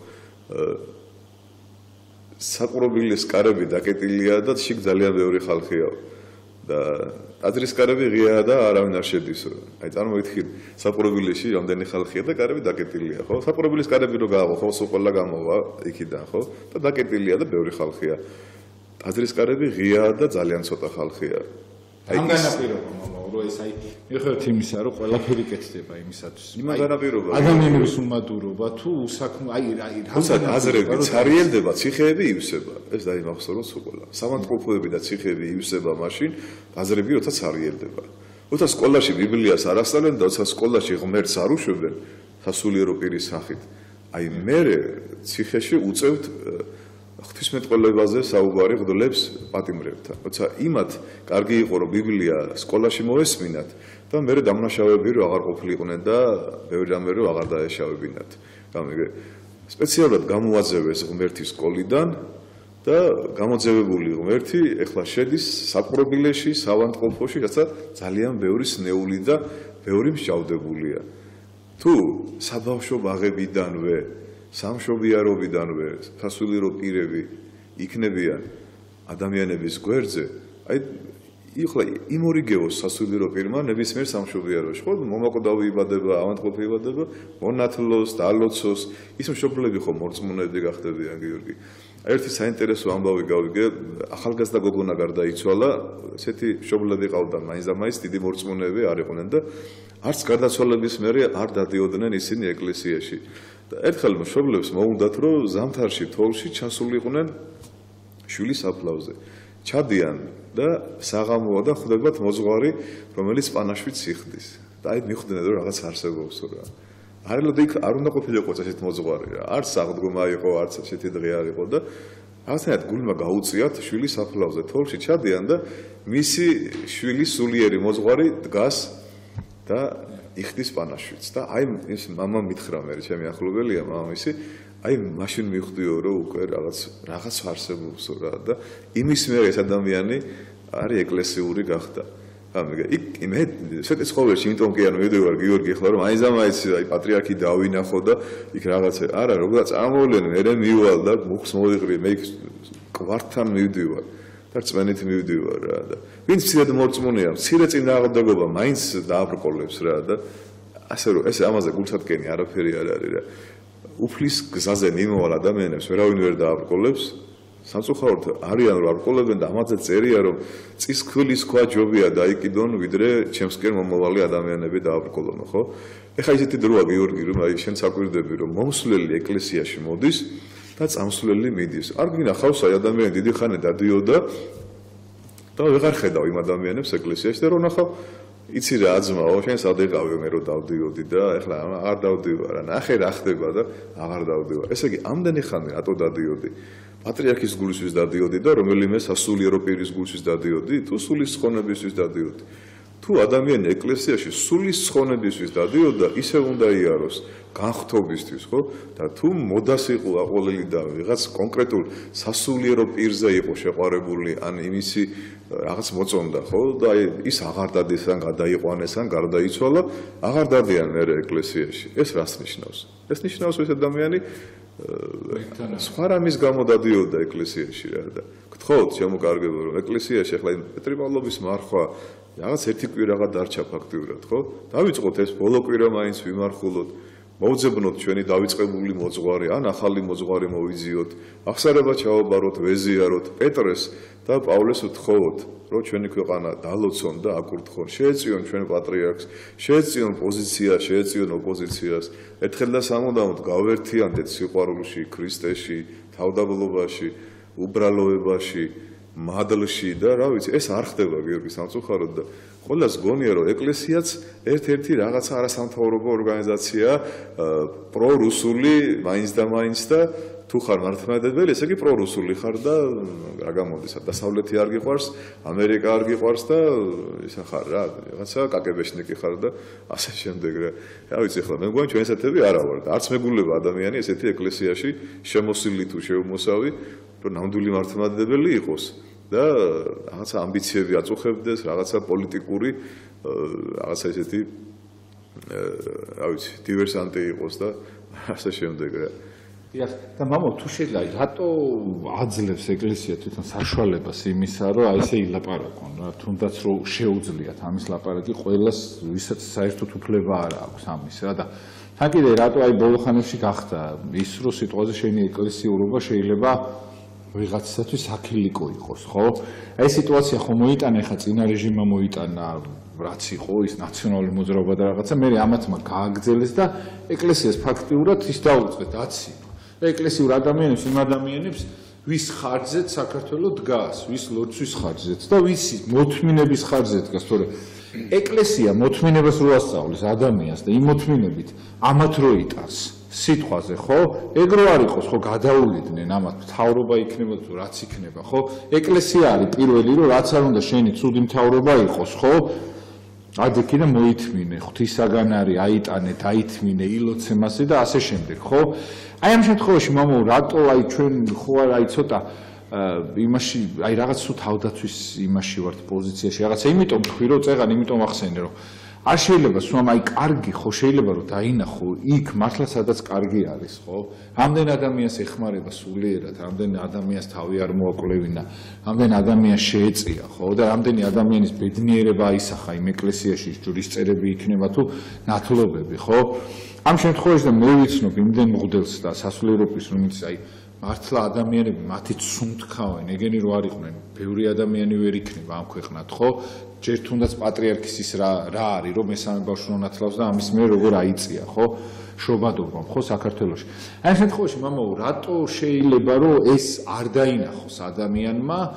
საყურებლის კარები დაკეტილია და შიგ ძალიან ბევრი ხალხია და ტაძრის კარები ღიაა და არავინ არ შედის აი წარმოიდგინე საყურებელში რამდენი ხალხია და კარები დაკეტილია ხო საყურებლის კარები რო გააღო ხო სულ ყველა გამოვა იქიდან ხო და დაკეტილია და ბევრი ხალხია ტაძრის კარები ღიაა და ძალიან ცოტა ხალხია ამ განაპირობა რომ ეს აი მიხედავთ იმისა რომ ყველაფერი კეთდება იმისათვის იმ განაპირობა ადამიანების უმადურობა თუ უსაქმო აი რამე აზრები ცარიელდება ციხეები ივსება ეს დაიმახსოვროთ სულ სამანტყოფოები და ციხეები ივსება მაშინ აზრები როცა ცარიელდება როცა სკოლაში ბიბლიას არ ასწავლენ და როცა სკოლაში ღმერთს არ უშვებენ სასულიერო პირის სახით აი მე ციხეში უწევთ ღვთისმეტყველებაზე საუბარი ღდლებს პატიმრებთან. როცა იმათ კარგი იყო რომ ბიბლია სკოლაში მოესმინათ და მე დამნაშავეები რომ აღარ ყოფილიყვნენ და ბევრი რამე რომ აღარ დაეშავებინათ. გამიგე სპეციალურად გამოაძევეს ღმერთი სკოლიდან და გამოძევებული ღმერთი ეხლა შედის საყურებილეში, სავანტყოფოში, რაცა ძალიან ბევრი სნეული და ბევრი მსჯავრდებულია. თუ საბავშვო ბაღებიდანვე სამშობიარობიდანვე სასულიერო პირები იქნებიან ადამიანების გვერდზე, აი ეხლა იმორიგეოს სასულიერო პირმა ნებისმიერ სამშობიაროში, ხო, მომაკვდავი იბადება, ავანტყოფი იბადება, მონათლოს, დალოცოს, ის მშობლები ხო მორწმუნეები გახდებიან, გიორგი. ერთი საინტერესო ამბავი გავიგე, ახალგაზრდა გოგონა გარდაიცვალა, ესეთი მშობლები ყავდან, მაინც დიდი მორწმუნეები არ იყვნენ და არც გარდაცვალების მერე არ დადიოდნენ ისინი ეკლესიაში. და ერთხელ მშობლებს მოუნდათ რომ ზამთარში თოვლში ჩასულიყვნენ შვილის აფლავზე. ჩადიან და საღამოა და ხვდებათ მოძღვარი, რომელიც პანაშვით სიხდის. და აი მიხვდნენ რომ რაღაც არსებობს რა. არელოდი იქ არ უნდა ყოფილიყო ესეთ მოძღვარი რა. არც საღდგომა იყო, არც ესეთი დღე არ იყო და რაღაცნაირად გულმა გაუწიათ შვილი საფლავზე თოლში ჩადიან და მისი შვილი სულიერი მოძღვარი დგას და იხდის პანაშვიდს და აი ეს მამა მითხრა მე ჩემი ახლობელია მამამისი აი მაშინ მივხვდიო რომ უკვე რაღაც არსებობს რა და იმის მე ეს ადამიანი არის ეკლესიური გახდა იქ მე შეტე ცხოვრებაში იმიტომ კი არ მივდივარ გიორგი ახლა რომ აი ზამაიც აი პატრიარქი დავინახო და იქ რაღაცა არა როგორ წარმოვლენ მე მივალ და მუხს მოვიყრი მე იქ კვარტთან მივდივარ და წმენით მივდივარ რა და ვინც ცირად მორწმუნეა ცირე წინააღმდეგობა მაინც დააბრკოლებს რა და ასე რომ ეს ამაზე გულსატკენი არაფერი არ არის რა უფლის გზაზე მიმოვალ ადამიანებს ვერავინ ვერ დააბრკოლებს სამწუხაროდ არიან რომ არყოლებენ და ამაზე წერია რომ წისქვილის ქვა ჯობია დაიკიდონ ვიდრე ჩემსკენ მომავალი ადამიანები დააბრკოლონ ხო ეხა ისეთი დროა გიორგი რომ აი შენ საკვირდები რომ მომსვლელი ეკლესიაში მოდის და წამსვლელი მიდის არ გინახავს აი ადამიანი დიდი ხანი დადიოდა და ვეღარ ხედავ იმ ადამიანებს ეკლესიაში და რომ ნახავ იცი რა აზმაო შენ სად იყავი მე რომ დავდიოდი და ეხლა აღარ დავდივარ ნახე რა ხდება და აღარ დავდივარ ესე იგი ამდენი ხანი რატო დადიოდი პატრიარქის გულისთვის დადიოდი და რომელიმე სასულიერო პირის გულისთვის დადიოდი თუ სულის ცხონებისთვის დადიოდი თუ ადამიანი ეკლესიაში სულის ცხონებისთვის დადიოდა ისე უნდა იაროს განხთობისთვის ხო და თუ მოდას იყო აყოლილი და ვიღაც კონკრეტულ სასულიერო პირზე იყო შეყვარებული ან იმისი რაღაც მოწონდა ხო და აი ის აღარ დადეს ან გადაიყვანეს ან გარდაიცვალა აღარ დადიან მე ეკლესიაში ეს რას ნიშნავს ეს ნიშნავს ეს ადამიანი სხვა რამის გამო დადიოდა ეკლესიაში რა და გთხოვთ შემოკარგებო რომ ეკლესიაში ახლა პეტრი პავლოვის მარხვა რაღაც ერთი კვირაღა დარჩა ფაქტიურად ხო დავიწყოთ ეს ბოლო კვირა მაინც ვიმარხულოთ მოვძებნოთ ჩვენი დავიწყებული მოძღვარი ან ახალი მოძღვარი მოვიზიოთ აღსარება ჩავაბაროთ ვეზიაროთ პეტრეს და პავლეს ვთხოვოთ რომ ჩვენი ქვეყანა დალოცონ და აკურთხონ შეეწიონ ჩვენ პატრიარქს შეეწიონ პოზიცია შეეწიონ ოპოზიციას ერთხელ და სამუდამოდ გავერთიანდეთ სიყვარულში ქრისტეში თავდაბლობაში უბრალოებაში მადლში და რა ვიცი ეს არ ხდება გიორგი სამწუხაროდ და ყველას გონია რომ ეკლესიაც ერთ-ერთი რაღაცა არასამთავრობო ორგანიზაცია პრორუსული მაინც და მაინც და თუ ხარ მართლმადიდებელი ესე იგი პრორუსული ხარ და რა გამოდის დასავლეთი არ გიყვარს ამერიკა არ გიყვარს და ისა ხარ რა რაღაცა კაკებეშნიკი ხარ და ასე შემდეგ რა ვიცი ხლა მე მგონი ჩვენ ესეთები არა ვარ და არც მეგულება ადამიანი ესეთი ეკლესიაში შემოსილი თუ შემოსავი რომ ნამდვილი მართლმადიდებელი იყოს და რაღაცა ამბიციები აწუხებდეს რაღაცა პოლიტიკური რაღაცა ესეთი რა ვიცი დივერსანტი იყოს და ასე შემდეგ რა დიახ და მამო თუ შეიძლება რატო აძლევს ეკლესია თვითონ საშუალებას იმისა რომ აი ესე ილაპარაკონ რა თუნდაც რომ შეუძლიათ ამის ლაპარაკი ყველას ვისაც საერთოდ უფლება არ აქვს ამის რა და თან კიდე რატო აი ბოლო ხანებში გახდა ის რომ სიტყვაზე შენი ეკლესიურობა შეიძლება ვიღაცისათვის აქილიკო იყოს ხო აი სიტუაცია ხომ მოიტანა ეხა წინა რეჟიმმა მოიტანა რაც იყო ის ნაციონალური მოძრაობა და რაღაცა მე ამათმა გააგრძელეს და ეკლესიას ფაქტიურად ის დაუწყეთ აციო ეკლესიურ ადამიანებს იმ ადამიანებს ვის ხარჯზეც საქართველოს დგას ვის ლოცვის ხარჯზეც და ვის მოთმინების ხარჯზე დგას თორე ეკლესია მოთმინებას რო ასწავლის ადამიანს და იმ მოთმინებით ამათ რო იტანს სიტყვაზე ხო ეგრო არ იყოს ხო გადაულიდნენ ამათ მთავრობა იქნება თუ რაც იქნება ხო ეკლესია არის პირველი რომ რაც არ უნდა შენი ცუდი მთავრობა იყოს ხო ადექი და მოითმინე ღვთისაგან არის აიტანე დაითმინე ილოცე მასე და ასე შემდეგ ხო აი ამ შემთხვევაში მამო რატო აი ჩვენ ხო აი ცოტა იმაში აი რაღაც თუ თავდაცვის იმაში ვართ პოზიციაში რაღაცა იმიტომ თქვი რომ წეღან იმიტომ ახსენე რომ არ შეიძლება სულ აი კარგი ხო შეიძლება რომ დაინახო იქ მართლა სადაც კარგი არის ხო ამდენ ადამიანს ეხმარება სულიერად ამდენ ადამიანს თავი არ მოაკვლევინა ამდენ ადამიანს შეეწია ხო და ამდენი ადამიანის ბედნიერება აისახა იმ ეკლესიაში ჯურისწერები იქნება თუ ნათლობები ხო ამ შემთხვევაში და მე ვიცნობ იმდენ მღვდელს და სასულიერო პირს რომელიც აი მართლა ადამიანები მათი ცუნთქავენ ეგენი რო არ იყვნენ ბევრი ადამიანი ვერ იქნება ამ ქვეყნად ხო ჯერ თუნდაც პატრიარქის ის რა არის რომ მესამე ბავშვს რო ნათლავს და ამის მე როგორ აიწია ხო შობადობამ ხო საქართველოში აი ამ შემთხვევაში მამაო რატო შეიძლება რომ ეს არ დაინახოს ადამიანმა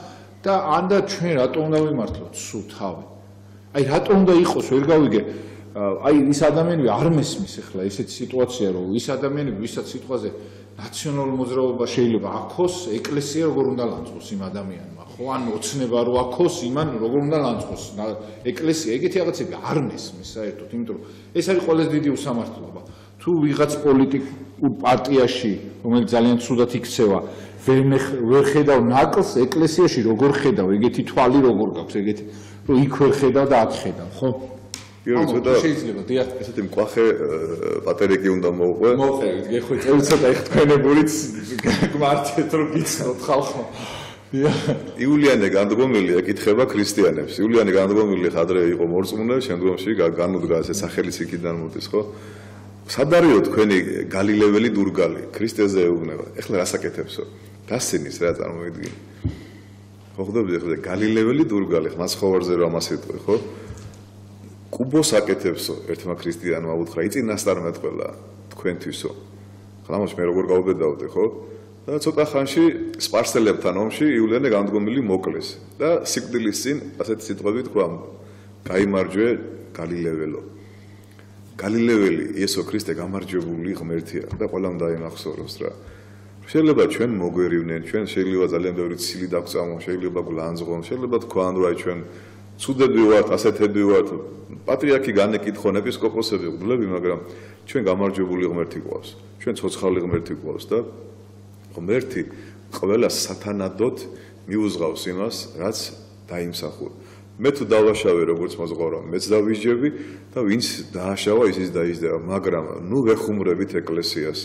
და ანდა ჩვენ რატომ უნდა ვიმართლოთ სულ თავი? აი რატომ უნდა იყოს ვერ გავიგე აი ის ადამიანები არ მესმის ახლა ესეთი სიტუაცია რომ ის ადამიანები ვისაც სიტყვაზე ნაციონალური მოძრაობა შეიძლება აქოს ეკლესია როგორ უნდა ლანძღოს იმ ადამიანმა ხო ან ოცნება რო აქოს იმან როგორ უნდა ლანძღოს ეკლესია ეგეთი რაღაცები არ მესმის საერთოდ იმიტომ რომ ეს არის ყველაზე დიდი უსამართლობა თუ ვიღაც პოლიტიკურ პარტიაში რომელიც ძალიან ცუდად იქცევა ვერ ხედავ ნაკლს ეკლესიაში როგორ ხედავ ეგეთი თვალი როგორ გაქვს ეგეთი რომ იქ ვერ ხედავ და აქ ხედავ ხო იორი ცოტა შეიძლება დიახ ესეთი მკვახე პატერიკი უნდა მოუყვე მოუყვებით გეხვი წელი ცოტა ეხთქენებულიც გმართეთ რომ გიცნოთ ხალხო იულიანე განდგომილი ეკითხება ქრისტიანებს იულიანე განდგომილი ხადრე იყო მორწმუნე შემდგომში განუდგა ეს სახელიც იქიდან მოდის ხო სად არისო თქვენი გალილეველი დურგალი ქრისტეზე ეუბნება ეხლა რასაკეთებსო დასცინის რა წარმოვიდგინე ხო ხვდები ეხლა გალილეველი დურგალი ხმას ხოვარზე რომ ამას ეტყვი ხო კუბოს აკეთებსო ერთმა ქრისტიანმა უთხრა იწინასწარმეტყველა თქვენთვისო ხლა ამას მე როგორ გავბედავდი ხო და ცოტა ხანში სპარსელებთან ომში იულიანე განდგომილი მოკლეს და სიკვდილის წინ ასეთი სიტყვებით თქვა გაიმარჯვე გალილეველო გალილეველი იესო ქრისტე გამარჯვებული ღმერთია და ყველამ დაიმახსოვროს რა შეიძლება ჩვენ მოგვერივნენ ჩვენ შეიძლება ძალიან ბევრი ცილი დაგწამონ შეიძლება გლანძღონ შეიძლება თქვან რომ აი ჩვენ ცუდები ვართ ასეთები ვართ პატრიარქი განეკითხონ ეპისკოპოსები გულები მაგრამ ჩვენ გამარჯვებული ღმერთი გვყავს ჩვენ ცოცხალი ღმერთი გვყავს და ღმერთი ყველა სათანადოდ მიუძღავს იმას რაც დაიმსახურა მე თუ დავაშავე როგორც მოზღორო მეც დავისჯები და ვინც დააშავა ისიც დაიზრდება მაგრამ ნუ ვეხუმრებით ეკლესიას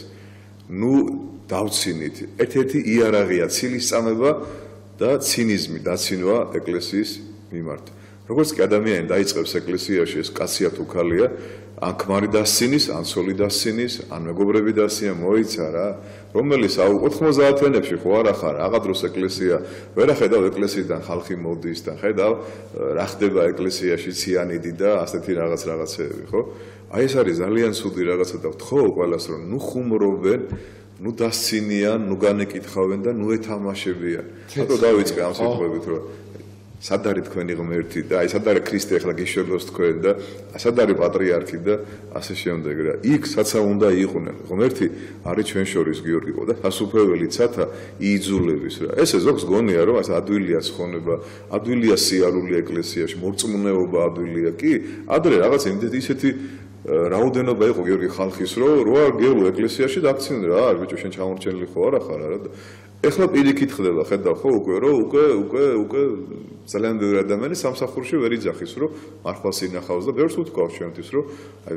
ნუ დავცინით ერთ-ერთი იარაღია ცილის წამება და ცინიზმი დაცინვა ეკლესიის მიმართ როგორც კი ადამიანი დაიწყებს ეკლესიაში ეს კაცია თუ ქალია ან ქმარი დასცინის ან სული დასცინის ან მეგობრები დასცინია მოიცა რა რომელიც 90-იანებში ხო არა ხარ აღარ დროს ეკლესია ვერ ახედავ ეკლესიიდან ხალხი მოდის და ხედავ რა ხდება ეკლესიაში ციანიდი და ასეთი რაღაცეები ხო აი ეს არის ძალიან ცუდი რაღაცა და ვთხოვ ყველას რომ ნუ ხუმრობენ ნუ დასცინიან ნუ განეკითხავენ და ნუ ეთამაშებიან რატო დავიწყე ამ სიტყვებით რომ სად არის თქვენი ღმერთი და აი სად არის ქრისტე ახლა გიშვებოს თქვენ და სად არის პატრიარქი და ასე შემდეგ რა იქ საცა უნდა იყვნენ ღმერთი არის ჩვენ შორის გიორგი ყო და სასუფეველი ცათა იიძულების რა ესე ზოგს გონია რომ ასე ადვილია ცხონება ადვილია სიარული ეკლესიაში მორწმუნეობა ადვილია კი ადრე რაღაც ისეთი რაოდენობა იყო გიორგი ხალხის რომ როა გელო ეკლესიაში დაქცნენ რა ბიჭო შენ ჩამორჩენილი ხო არა ხარ რა ეხლა პირიქით ხდება ხედავ ხო უკვე რომ უკვე ძალიან ბევრი ადამიანი სამსახურში ვერ იძახის რომ მართლაც ინახავს და ბევრს უთქვავს ჩვენთვის რომ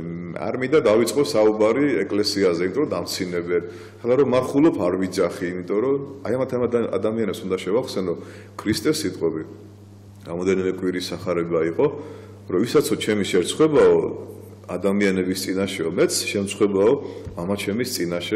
არ მინდა დავიწყო საუბარი ეკლესიაზე იმიტომ რომ დამცინებენ ხლა რომ მარხულობ არ ვიძახი იმიტომ რომ აი ამ ადამიანებს უნდა შევახსენო ქრისტეს სიტყვები რამოდენიმე კვირის სახარება იყო რომ ვისაც ჩემი შერცხვებაო ადამიანების წინაშეო მეც შემცხვებაო მამა ჩემის წინაშე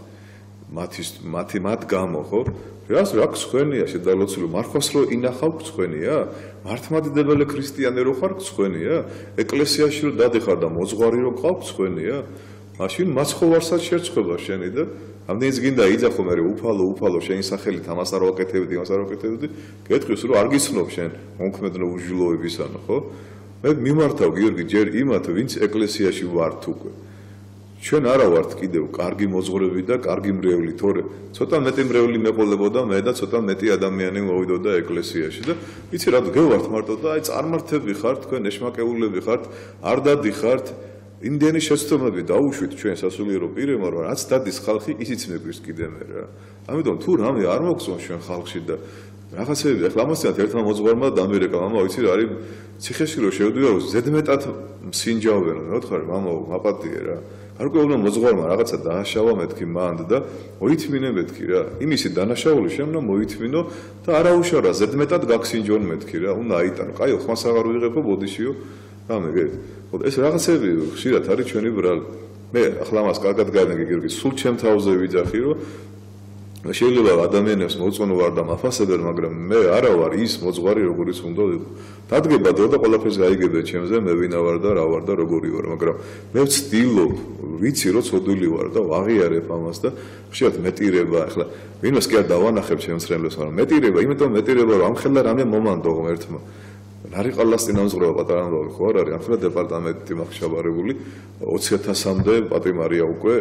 მათ გამო ხო რას რა გცხვენია შედალოცული მარხვას რო ინახავ გცხვენია მართლმადიდებელი ქრისტიანი რო ხარ გცხვენია ეკლესიაში რო დადიხარ და მოძღვარი რო ყავ გცხვენია მაშინ მაცხოვარსაც შერცხვება შენი და ამდენიც გინდა იძახო მე უფალო შენი სახელით ამას არ ვაკეთებდი ამას არ ვაკეთებდი გეტყვის რომ არ გიცნობ შენ მომქმედნო უჯილოებისანო ხო მე მიმართავ გიორგი ჯერ იმათ ვინც ეკლესიაში ვართ უკვე ჩვენ არა ვართ კიდევ კარგი მოძღვრები და კარგი მრევლი თორე ცოტა მეტი მრევლი მეყოლებოდა მე და ცოტა მეტი ადამიანი მოვიდოდა ეკლესიაში და იცი რა გევართ მარტო და აი წარმართები ხართ თქვენ ეშმაკეულები ხართ არ დადიხართ იმდენი შეცდომები დაუშვით ჩვენ სასულიერო პირებმა რომ რაც დადის ხალხი ისიც მეგვრის კიდე მე რა ამიტომ თუ რამე არ მოგწონს ჩვენ ხალხში და რაღაცები ახლა ამასთან ერთმა მოძღვარმა დამერეკა მამა ვიცი რა არის ციხეში რო შევდივარ ზედმეტად მსინჯავენ რა ვთქარი მამა მაპატიე რა გარკვეულმა მოძღვარმა რაღაცა დააშავა მეთქი მანდ და მოითმინე მეთქი რა იმისი დანაშაული შემდგომ მოითმინო და არაუშავ ზედმეტად გაგსინჯონ მეთქი რა უნდა აიტანო კაიო ხმას აღარ ვიღებო ბოდიშიო რამე გეთ ეს რაღაცები ხშირად არის ჩვენი ბრალი მე ახლა მას კარგად განაგე გიორგი სულ ჩემ თავზე ვიძახი რომ შეიძლება ადამიანებს მოწონო ვარ და მაფასებელ, მაგრამ მე არა ვარ ის მოძღვარი, როგორიც უნდა ვიყო. დადგება დრო და ყველაფერს გაიგებენ ჩემზე, მე ვინა ვარ და რა ვარ და როგორი ვარ, მაგრამ მე ვცდილობ, ვიცი რომ ცოდვილი ვარ და ვაღიარებ ამას და ხშირად მეტირება, ახლა ვინმეს კი არ დავანახებ ჩემს ხელს, მაგრამ მეტირება, იმიტომ მეტირება რომ ამ ხელა რამე მომანდო ღმერთმა. არის ყალასტი ნამზღვრება პატარა ამბავი ხო არ არის? ახლა დეპარტამენტი მაქვს ჩაბარებული 20.000-მდე პატიმარია უკვე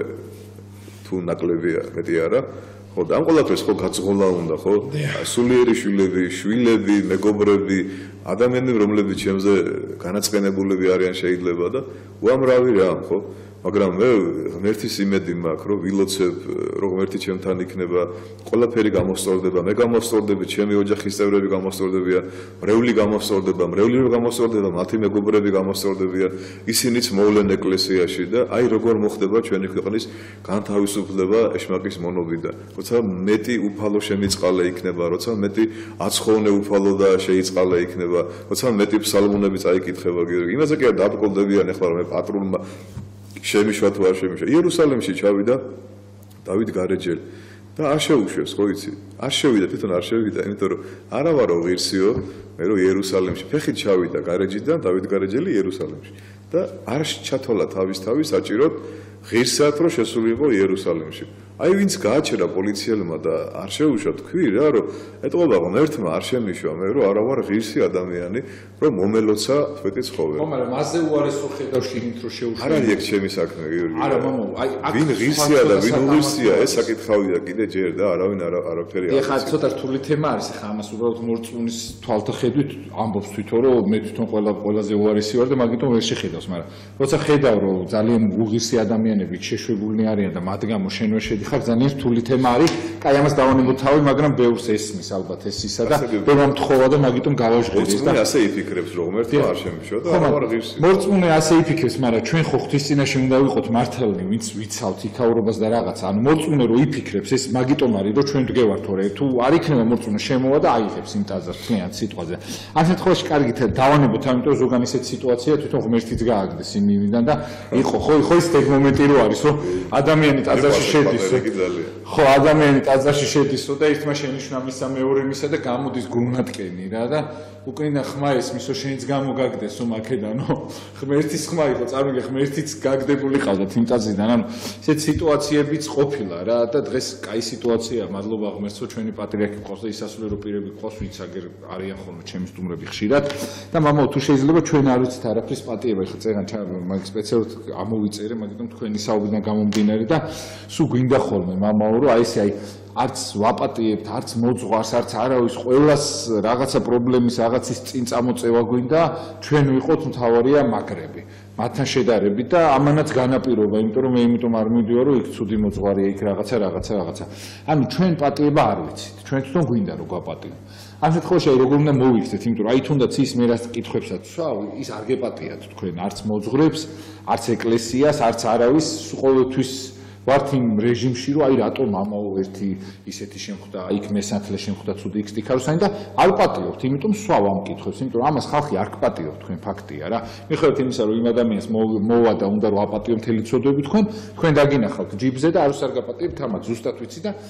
თუ ნაკლებია, მეტი არა. ხო და ამ ყველაფერს ხო გაძღოლა უნდა ხო? სულიერი შვილები, მეგობრები, ადამიანები, რომლებიც ჩემზე განაწყენებულები არიან შეიძლება და უამრავი რა, ხო? მაგრამ მე ღმერთის იმედი მაქვს, რომ ვილოცებ, რომ ღმერთი ჩემთან იქნება, ყველაფერი გამოსწორდება, მე გამოსწორდები, ჩემი ოჯახის წევრები გამოსწორდებიან, მრევლი გამოსწორდება, მრევლი რო გამოსწორდება, მათი მეგობრები გამოსწორდებიან, ისინიც მოვლენ ეკლესიაში და აი როგორ მოხდება ჩვენი ქვეყნის განთავისუფლება ეშმაკის მონობიდან. როცა მეტი უფალო შემიწყალე იქნება, როცა მეტი აცხოვნე უფალო და შეიწყალე იქნება, როცა მეტი ფსალმუნები წაიკითხება, იმაზე კი არ დაბრკოლდებიან ახლა რომ მე პატრულმა შემიშვა თუ არ შემიშვა. იერუსალიმში ჩავიდა დავით გარეჯელი და არ შეუშვეს, ხო იცი? არ შევიდა, თვითონ არ შევიდა, იმიტომ რომ არა ვარო ღირსიო, მე რომ იერუსალიმში ფეხით ჩავიდა გარეჯიდან დავით გარეჯელი იერუსალიმში და არ ჩათოლა თავის საჭიროდ ღირსად რომ შესულიყო იერუსალიმში. აი ვინც გააჩერა პოლიციელმა და არ შეუშვა თქვი რა რომ ეტყობა ღმერთმა არ შემიშვა მე რომ არა ვარ ღირსი ადამიანი რომ მომელოცა თვეთი ცხოვრება. ხო, მაგრამ მასზე უარესო ხედავში იმით რომ შეუშვა. არ არის ეგ ჩემი საქმე გიორგი. არა მამო, აი ვინ ღირსია და ვინ უღირსია ეს საკითხავია კიდე ჯერ და არავინ არაფერი არ. ეხლა ცოტა რთული თემა არის, ეხლა ამას უბრალოდ მორწმუნის თვალთახედვით ამბობს თვითონ რომ მე თვითონ ყველაზე უარესი ვარ და მაგიტომ ვერ შეხედავს, მაგრამ როცა ხედავ რომ ძალიან უღირსი ადამიანები შეშვებულნი არიან და მათ გამო შენვე შედიხარ ძალიან რთული თემა არის. კაი ამას დავანებოთავი, მაგრამ ბევრს ესმის ალბათ ეს ისა და ბევრ ამთხოვა და მაგიტომ გავაჟღერეს და მორწმუნე ასე იფიქრებს რომ ღმერთი არ შემიშვა და არ ღირსი. მორწმუნე ასე იფიქრებს, მაგრამ ჩვენ ხო ღვთის წინაშე უნდა ვიყოთ მართლმი, ვინც ვიცავთ იქაურობას და რაღაცა. ანუ მორწმუნე რო იფიქრებს, ეს მაგიტომ არის, რომ ჩვენ დგევართ, თორე თუ არ იქნება მორწმუნე შემოვა და აიღებს იმ ტაძარს თლიანად სიტყვაზე. ამ შემთხვევაში კარგით დავანებოთ, ამიტომ რომ ზოგან ისეთ სიტუაცია თვითონ ღმერთიც გააგდეს იმიდან და იყო ხო ის ეგ მომენტი რო არის, რომ ადამიანი ტაძარში შედის. ხო, ადამიანი ტაძარში შედისო და ერთმა შენიშნა მისა მეორე მისა და გამოდის გულნატკენი რა და უკრინა ხმა ესმისო შენიც გამოგაგდესო მაქედანო ღმერთის ხმა იყო წარვიგე ღმერთიც გაგდებული ყავდათ იმ ტაძრიდან ანუ ესეთ სიტუაციებიც ყოფილა რა და დღეს კაი სიტუაციაა მადლობა ღმერთსო ჩვენი პატრიარქი ყავს და ისასვლერო პირები ყავს ვინც აგერ არიან ხოლმე ჩემი სტუმრები ხშირად და მამაო თუ შეიძლება ჩვენ არ ვიცით არაფრის პატიება ეხლა წერან მაგ სპეციალურად ამოვიწერე მაგიტომ თქვენი საუბრიდან გამომდინარე და სულ გვინდა ხოლმე მამაო რომ აი ესე აი არც ვაპატიებთ, არც მოძღვარს, არც არავის ყველას რაღაცა პრობლემის რაღაცის წინ წამოწევა გვინდა, ჩვენ ვიყოთ მთავარია მაგრები. მათთან შედარებით და ამანაც განაპირობა, იმიტომ რომ მე იმიტომ არ მივდივარ, რომ იქ ცუდი მოძღვარია, იქ რაღაცა. ანუ ჩვენ პატიება არ ვიცით. ჩვენ თვითონ გვინდა რომ გვაპატიო. ამ შემთხვევაში როგორ უნდა მოვიქცეთ, იმიტომ რომ აი თუნდაც ის მე რას კითხვებსაც ვსვავ, ის არ გეპატიათ თქვენ, არც მოძღვრებს, არც ეკლესიას, არც არავის, ყოველთვის ვართ იმ რეჟიმში, რომ აი რატომ ამაო ერთი ისეთი შემხვდა, იქ მესანთლე შემხვდა ცუდი იქ სტიქაროსანი და არ პატიობთ, იმიტომ სვავ ამ კითხვებს, იმიტომ რომ ამას ხალხი არ გპატიობთ თქვენ ფაქტია რა. მიხედავთ იმისა, რომ იმ ადამიანს მოვა და უნდა რომ აპატიო მთელი ცოდვები თქვენ დაგინახავთ ჯიბზე და არც არ გაპატიებთ ამას, ზუსტად ვიცი და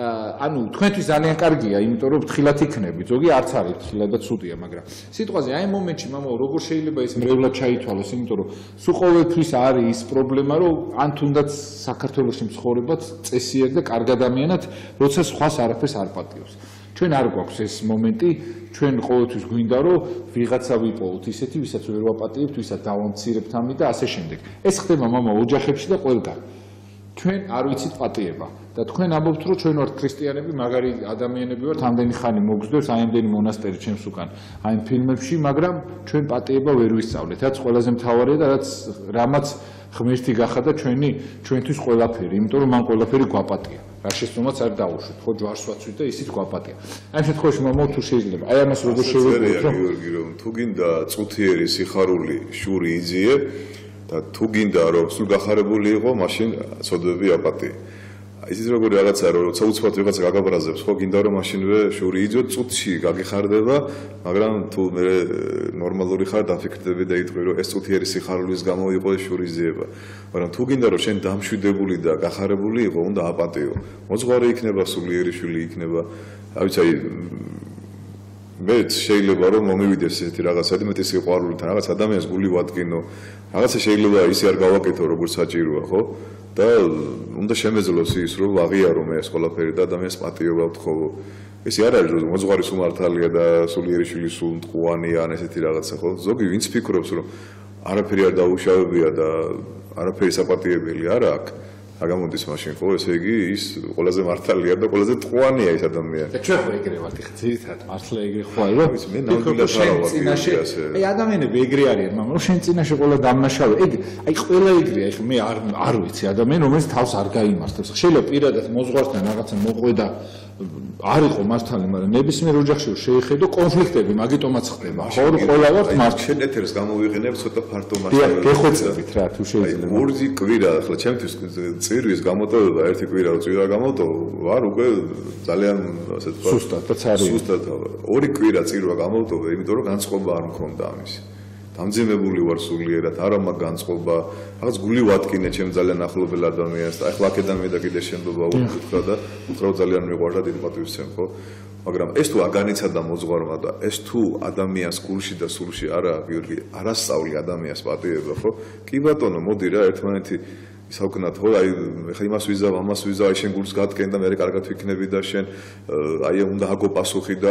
ანუ თქვენთვის ძალიან კარგია, იმიტომ რომ ფრთხილად იქნებით. ზოგი არც არის ფრთხილად და ცუდია, მაგრამ სიტყვაზე აი მომენტში მამაო როგორ შეიძლება ეს მრევლად ჩაითვალოს, იმიტომ რომ სულ ყოველთვის არის ის პრობლემა, რომ ან თუნდაც საქართველოში მცხოვრებად წესიერ და კარგ ადამიანად, როცა სხვას არაფერს არ პატიობს. ჩვენ არ გვაქვს ეს მომენტი, ჩვენ ყოველთვის გვინდა რომ ვიღაცა ვიპოვოთ ისეთი, ვისაც ვერ ვაპატიებთ, ვისაც დავამცირებთ ამით და ასე შემდეგ. ეს ხდება მამაო ოჯახებში და ყველგან. ჩვენ არ ვიცით პატიება და თქვენ ამბობთ რომ ჩვენ ვართ ქრისტიანები, მაგარი ადამიანები ვართ, ამდენი ხანი მოგზდებს, აი ამდენი მონასტერი ჩემს უკან, აი იმ ფილმებში, მაგრამ ჩვენ პატიება ვერ ვისწავლეთ. რაც ყველაზე მთავარია და რამაც ღმერთი გახადა ჩვენთვის ყველაფერი, იმიტომ რომ მან ყველაფერი გვაპატია. რა შესწომაც არ დაუშვით, ხო ჯვარს ვაცვით და ისიც გვაპატია. აი ამ შემთხვევაში მამაო თუ შეიძლება, აი ამას როგორ შევეძლებთ, რომ გიორგი რომ თუ გინდა წუთიერი სიხარული შური იძიე და თუ გინდა რომ სულ გახარებული იყო, მაშინ ცოდვები აპატიე. ისიც როგორი რაღაცაა, როცა უცბად ვიღაცა გაგაბრაზებს, ხო, გინდა რომ მაშინვე შური იძოთ, წუთში გაგიხარდება, მაგრამ თუ მე ნორმალური ხარ, დაფიქრდები და იტყვი, რომ ეს წუთიერი სიხარულის გამო იყო ეს შური იზიება. მაგრამ თუ გინდა რომ შენ დამშვიდებული და გახარებული იყო, უნდა აპატიო. მოძღვარი იქნება, სულიერი შვილი იქნება. ავიცი, მეც შეიძლება რომ მომივიდეს ესეთი რაღაცა, მეტი სიყვარულით, რაღაც ადამიანს გული ვადგინო, რაღაცა შეიძლება ისე არ გავაკეთო, როგორც საჭიროა, ხო? და უნდა შემეძლოს ის, რომ ვაღიარო მე ეს ყველაფერი და ადამიანს პატიობა ვთხოვო. ესე არ არის, რომ მოძღვარი სულ მართალია და სულიერი შვილი სულ მტყუანია, ან ესეთი რაღაცა, ხო? ზოგი ვინც ფიქრობს, რომ არაფერი არ დაუშავებია და არაფერი საპატიებელი არ აქვს, აგამოდის მაშინ, ხო? ესე იგი, ის ყველაზე მართალია და ყველაზე მტყუანია ის ადამიანი. და ჩვენ ხო ეგრე ვართ, ხა ძირითადად მართლა ეგრე ხო არის, რომ მე ნამდვილად არ ვარ. აი ადამიანები ეგრე არიან, მაგრამ შენ წინაშე ყველა დამნაშავე. აი ყველა ეგრეა, ეხლა მე არ ვიცი ადამიანი, რომელიც თავს არ გაიმართებს. შეიძლება პირადად მოძღვართან რაღაცა მოყვედა არ იყო მართალი, მაგრამ ნებისმიერ ოჯახში შეიხედო კონფლიქტები, მაგიტომაც ხდება. ხო, ყველა ვართ მართლა. შენ ეთერს გამოვიყენებ ცოტა ფართო მასშტაბით. გეხვეწებით რა, თუ შეიძლება. ორი კვირა, ახლა ჩემთვის წირვის გამოტოვება, ერთი კვირა რო წირვა გამოტოვ, ვარ უკვე ძალიან ასე თქვა. სუსტად და ცარია. სუსტად. ორი კვირა წირვა გამოტოვე, იმიტომ რომ განწყობა არ მქონდა ამის. დამძიმებული ვარ სულიერად, არა მაგ განწყობა, რაღაც გული ვატკინე ჩემ ძალიან ახლობელ ადამიანს და ახლა აქედან მე და კიდე შემდობა უთხრა და უთხრა ძალიან მიყვარდა დიდ პატივისცემ, ხო? მაგრამ ეს თუ აგანიცადა მოძღვარმა და ეს თუ ადამიანს გულში და სულში არა, გიორგი, არასწავლი ადამიანს პატიება, ხო? კი ბატონო, მოდი რა, ერთმანეთი ისავკნათ, ხო, აი ხა იმას ვიზავ, ამას ვიზავ, აი შენ გულს გატკენ და მე კარგად ვიქნები და შენ აი უნდა აგო პასუხი და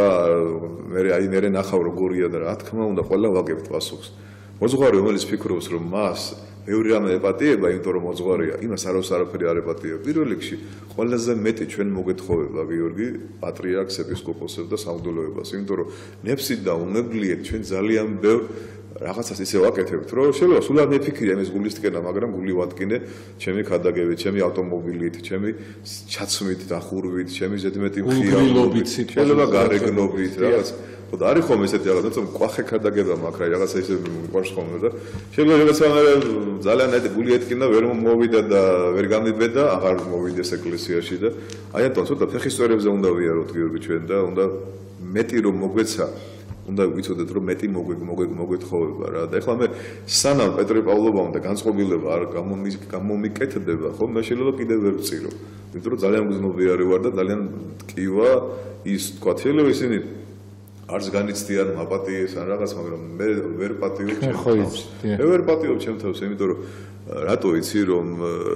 მე ნახავ როგორია და რა თქმა უნდა ყველა ვაგებთ პასუხს. მოძღვარი რომელიც ფიქრობს რომ მას ბევრი რამე ეპატიება, იმიტომ რომ მოძღვარია, იმას არაფერი არ ეპატიება. პირველ რიგში ყველაზე მეტი ჩვენ მოგეთხოვება გიორგი პატრიარქს, ეპისკოპოსებს და სამღვდელოებას, იმიტომ რომ ნებსით და უნებლიეთ ჩვენ ძალიან ბევრ რაღაცას ისე ვაკეთებთ, რომ შეიძლება სულ არ მიფიქრია იმის გულისტკენა, მაგრამ გული ვატკინე ჩემი ქადაგებით, ჩემი ავტომობილით, ჩემი ჩაცმით, დახურვით, ჩემი ზედმეტი მხიარობით, შეიძლება გარეგნობით, რაღაც. ხო და არის ხომ ესეთი რაღაცა, რომ ყვახე ქადაგება მაქვს, რა რაღაცა ისე მიყვარს ხოლმე და შეიძლება რაღაცა ძალიან გული ეტკინა, ვერ მოვიდა და ვერ გამიბედა, აღარ მოვიდეს ეკლესიაში და აი ამიტომ ცოტა ფეხის წვერებზე უნდა ვიაროთ გიორგი ჩვენ და უნდა მეტი რომ მოგვეცა უნდა ვიცოდეთ რომ მეტი მოგეთხოვება რა და ეხლა მე სანამ პეტრე პავლოვამ და განწყობილება არ გამომიკეთდება ხო მე შეიძლება კიდევ ვერ ვწირო იმიტომ რომ ძალიან გზნობიარე ვარ და ძალიან ტკივა ის თქვა შეიძლება ისინი არც განიცდიან მაპატიეს ან რაღაც მაგრამ მე ვერ პატიობ ჩემს მე ვერ პატიობ ჩემს თავს იმიტომ რომ რატო იცი რომ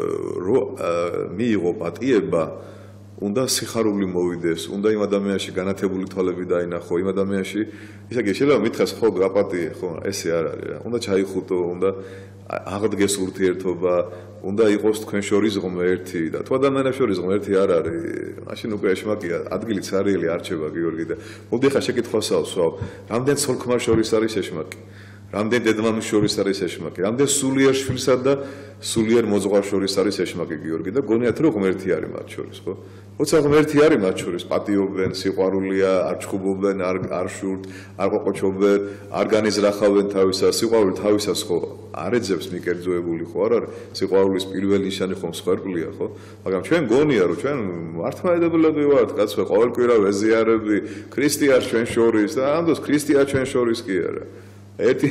მიიღო პატიება უნდა სიხარული მოვიდეს, უნდა იმ ადამიანში განათებული თვალები დაინახო, იმ ადამიანში, ისე იგი შეიძლება მითხეს ხო გაპატიე, ხო, ესე არ არის რა. უნდა ჩაიხუტო, უნდა აღდგეს ურთიერთობა, უნდა იყოს თქვენ შორის ღმერთი და თუ ადამიანებს შორის ღმერთი არ არის, მაშინ უკვე ეშმაკია, ადგილი ცარიელი არჩება გიორგი და მოდი ხა შეკითხვასავ, რამდენ ცოლ-ქმარ შორის არის ეშმაკი? რამდენ დედმამის შორის არის ეშმაკი? რამდენ სულიერ შვილსა და სულიერ მოძღვარ შორის არის ეშმაკი გიორგი და გონიათ რომ ღმერთი არის მათ შორის, ხო? როცა ღმერთი არის მათ შორის, პატიობენ, სიყვარულია, არ ჩხუბობენ, არ შურთ, არ ყოყოჩობენ, არ განიზრახავენ თავისას, სიყვარული თავისას ხო არ ეძებს მიკერძოებული ხო არ არის? სიყვარულის პირველი ნიშანი ხომ სხერპლია, ხო? მაგრამ ჩვენ გონია რომ ჩვენ მართლმადიდებლები ვართ, კაცო, ყოველკვირა ვეზიარები, ქრისტეა ჩვენ შორის და ამდოს ქრისტეა ჩვენ შორის კი არა. ერთი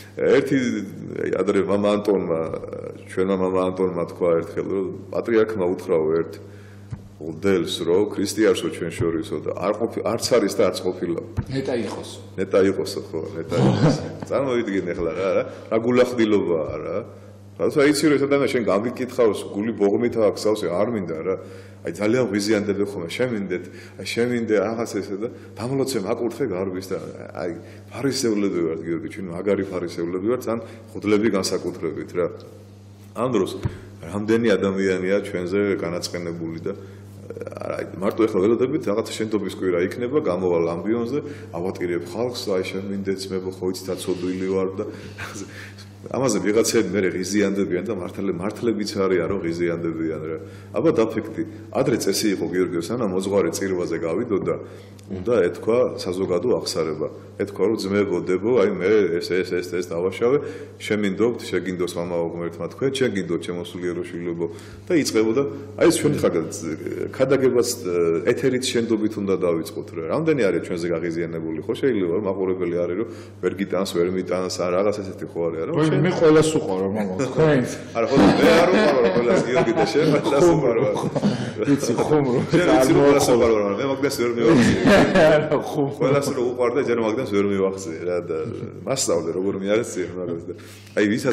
ადრე მამა ანტონმა ჩვენმა მამა ანტონმა თქვა ერთხელ რომ პატრიარქმა უთხრაო ერთ უდელს რომ ქრისტეარსო ჩვენ შორისო და არც არის და არც ყოფილა ნეტა იყოს ხო ნეტა იყოს წარმოვიდგინე ახლა რა გულახდილობაა რა როცა იცი რომ ეს ადამიანი შენ გაგიკითხავს გული ბოღმით აქსავს არ მინდა რა აი ძალიან ვიზიანდები ხოლმე შემინდე რაღაც ესე და დამლოცე მაკურთხე გარბის და აი ფარისევლები ვართ გიორგი ჩვენ მაგარი ფარისევლები ვართ ან ხუდლები განსაკუთრებით რა ამ დროს რამდენი ადამიანია ჩვენზე განაწყენებული და აი მარტო ეხლა ველოდებით რაღაცა შენდობის კვირა იქნება გამოვალ ამბიონზე ავატირებ ხალხს აი შემინდეც მე ხო იცით დაცოდვილი ვარ და ამაზე ვიღაცები მე ღიზიანდებიან და მართლებიც არიან რომ ღიზიანდებიან რა. აბა დაფექტი. ადრე წესი იყო გიორგიოს ანა მოძღვარი წირვაზე გავიდოდა უნდა ეთქვა საზოგადო აღსარება. ეთქვა რომ ძმებო დებო, აი მე ეს დავაშავე, შემინდობთ, შეგინდოს მამაო ღმერთმა თქვენ, შეგინდოთ შემოსულიერო შვილებო და იწყებოდა. აი ეს ჩვენ ხაგ ქადაგებას ეთერით შენდობით უნდა დავიწყოთ რა. რამდენი არის ჩვენზე გაღიზიანებული ხო შეიძლება რომ მაყურებელი არის რომ ვერ გიტანს, ვერ მიტანს, რაღაც ესეთი ხო არის რა. მე ყველას უყარო მამაო თქვენ. არა ხო მე არ უყარო ყველას გიორგი და შენ ყველას უყარო. ვიცი ხუმრო. ყველას უყარო მე მაგდას ვერ მივახციე. ყველას რო უყარდა ჯერ მაგდას ვერ მივახციე რა და მასწავლე როგორ მიაღწია მაგას და აი ვისაც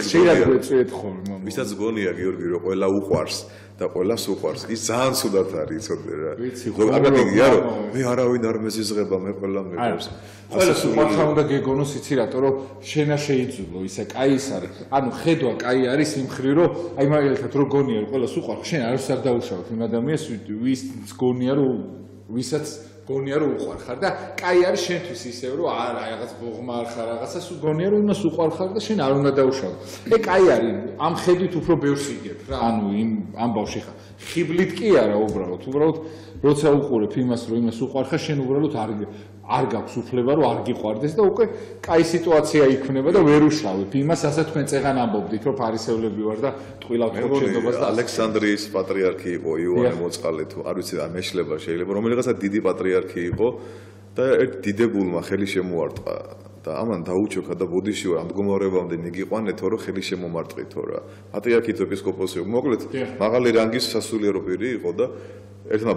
გონია გიორგი რომ ყველა უყარს და ყველას უყარს ის ძალიან ცუდად არის იცოდე რა აგაგია რომ მე არავინ არ მეზიზღება მე ყველა მეყავს ყველას უყარს უნდა გეგონოს იცი რატო რომ შენა შეიძულო ისე კაი ის არის ანუ ხედვა კაი არის იმ ხრი რომ აი მაგალითად რო გონია რომ ყველას უყარს შენ არც არ დაუშავოთ იმ ადამიანს ვის გონია რომ ვისაც გონია რომ უყარ ხარ და კაი არის შენთვის ისევ რომ არა რაღაც ბოღმა არ ხარ რაღაცა სულ გონია რომ იმას უყარ ხარ და შენ არ უნდა დაუშავო. კაი არის ამ ხედვით უფრო ბევრს იგებ რა ანუ იმ ამბავში ხარ. ხიბლით კი არა უბრალოდ როცა უყურებ იმას რომ იმას უყარ ხარ შენ უბრალოდ არ გაქვს უფლება რომ არ გიყვარდეს და უკვე კაი სიტუაცია იქნება და ვერ უშავებ იმას ასე თქვენ წეღან ამბობდით რომ ფარისევლები ვარ და ტყილავთ ხოჩენდობას და ალექსანდრიის პატრიარქი იყო იოანე მოწყალე თუ არ ვიცი ამეშლება შეიძლება რომელიღაცა დიდი პატრიარქი იყო და ერთ დიდებულმა ხელი შემოარტყა და ამან დაუჩოქა და ბოდიში ამ მდგომარეობამდე მიგიყვანეთო რომ ხელი შემომარტყითო რა პატრიარქი თუ ეპისკოპოსი მოკლედ მაღალი რანგის სასულიერო პირი იყო და ერთმა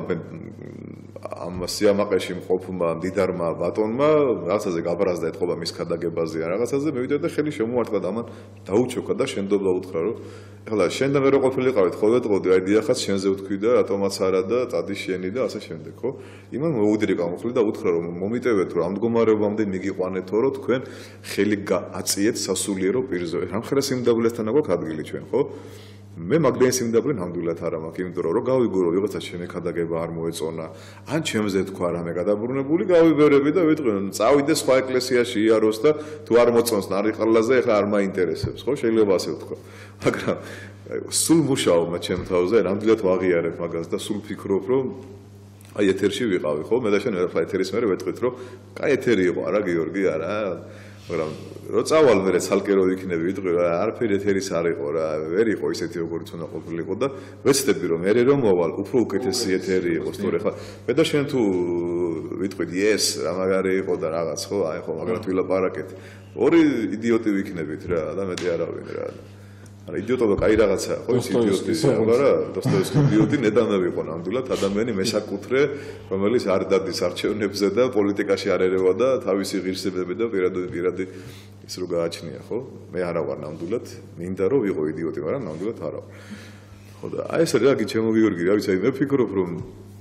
ამ სიამაყეში მყოფმა მდიდარმა ბატონმა რაღაცაზე გაბრაზდა ეთყობა მის ქადაგებაზე რაღაცაზე მივიდა და ხელი შემოარტყა და ამან დაუჩოქა და შენდობა უთხრა რომ ეხლა შენ და მე რო ყოფილიყავით ხო ვეტყოდი აი დიახაც შენზე ვთქვი და რატომაც არა და წადი შენი და ასე შემდეგ ხო იმან მოუდირი გამოხლი და უთხრა რომ მომიტევეთ რომ ამ მდგომარეობამდე მიგიყვანეთო რომ თქვენ ხელი აწიეთ სასულიერო პირზე რამხელა სიმდაბლესთან აქვს ადგილი ჩვენ ხო მე მაგდენ სიმდაბლე ნამდვილად არ მაქვს იმიტომ რომ გავიგო რომ ვიღაცა ჩემი ქადაგება არ მოეწონა ან ჩემზე თქვა რამე გადაბრუნებული გავიბერები და ვიტყვი წავიდე სხვა ეკლესიაში იაროს და თუ არ მოწონს ნარიყალაზე ეხლა არ მაინტერესებს ხო შეიძლება ასე ვთქვა მაგრამ სულ მუშაობ მათ ჩემ თავზე ნამდვილად ვაღიარებ მაგას და სულ ფიქრობ რომ აი ეთერში ვიყავი ხო მე და შენ ახლა ეთერის მერე ვეთქვით რომ კაი ეთერი იყო არა გიორგი არა მაგრამ რო წავალ მე ცალკე რო იქნები ვიტყვი რა არაფერი ეთერის არ იყო რა ვერ იყო ისეთი როგორც უნდა ყოფილიყო და ვეცდები რომ მე რომ მოვალ უფრო უკეთესი ეთერი იყო სწორე ხა მე და შენ თუ ვიტყვით yes რა მაგარი იყო და რაღაც ხო აი ხო მაგრამ ვილაპარაკეთ ორი იდიოტი ვიქნებით რა და მეტი არავინ რა არა იდიოტობა კაი რაღაცა ხო ის იდიოტი არა დოსტოევსკი იდიოტი ნედანები იყო ნამდვილად ადამიანი მესაკუთრე რომელიც არ დადის არჩევნებზე და პოლიტიკაში არ ერევა და თავისი ღირსებები და პირადი ის რო გააჩნია ხო მე არა ვარ ნამდვილად მინდა რომ ვიყო იდიოტი მაგრამ ნამდვილად არა ვარ ხო და აი ეს რა გიჩემო გიორგი რა ვიცი მე ფიქრობ რომ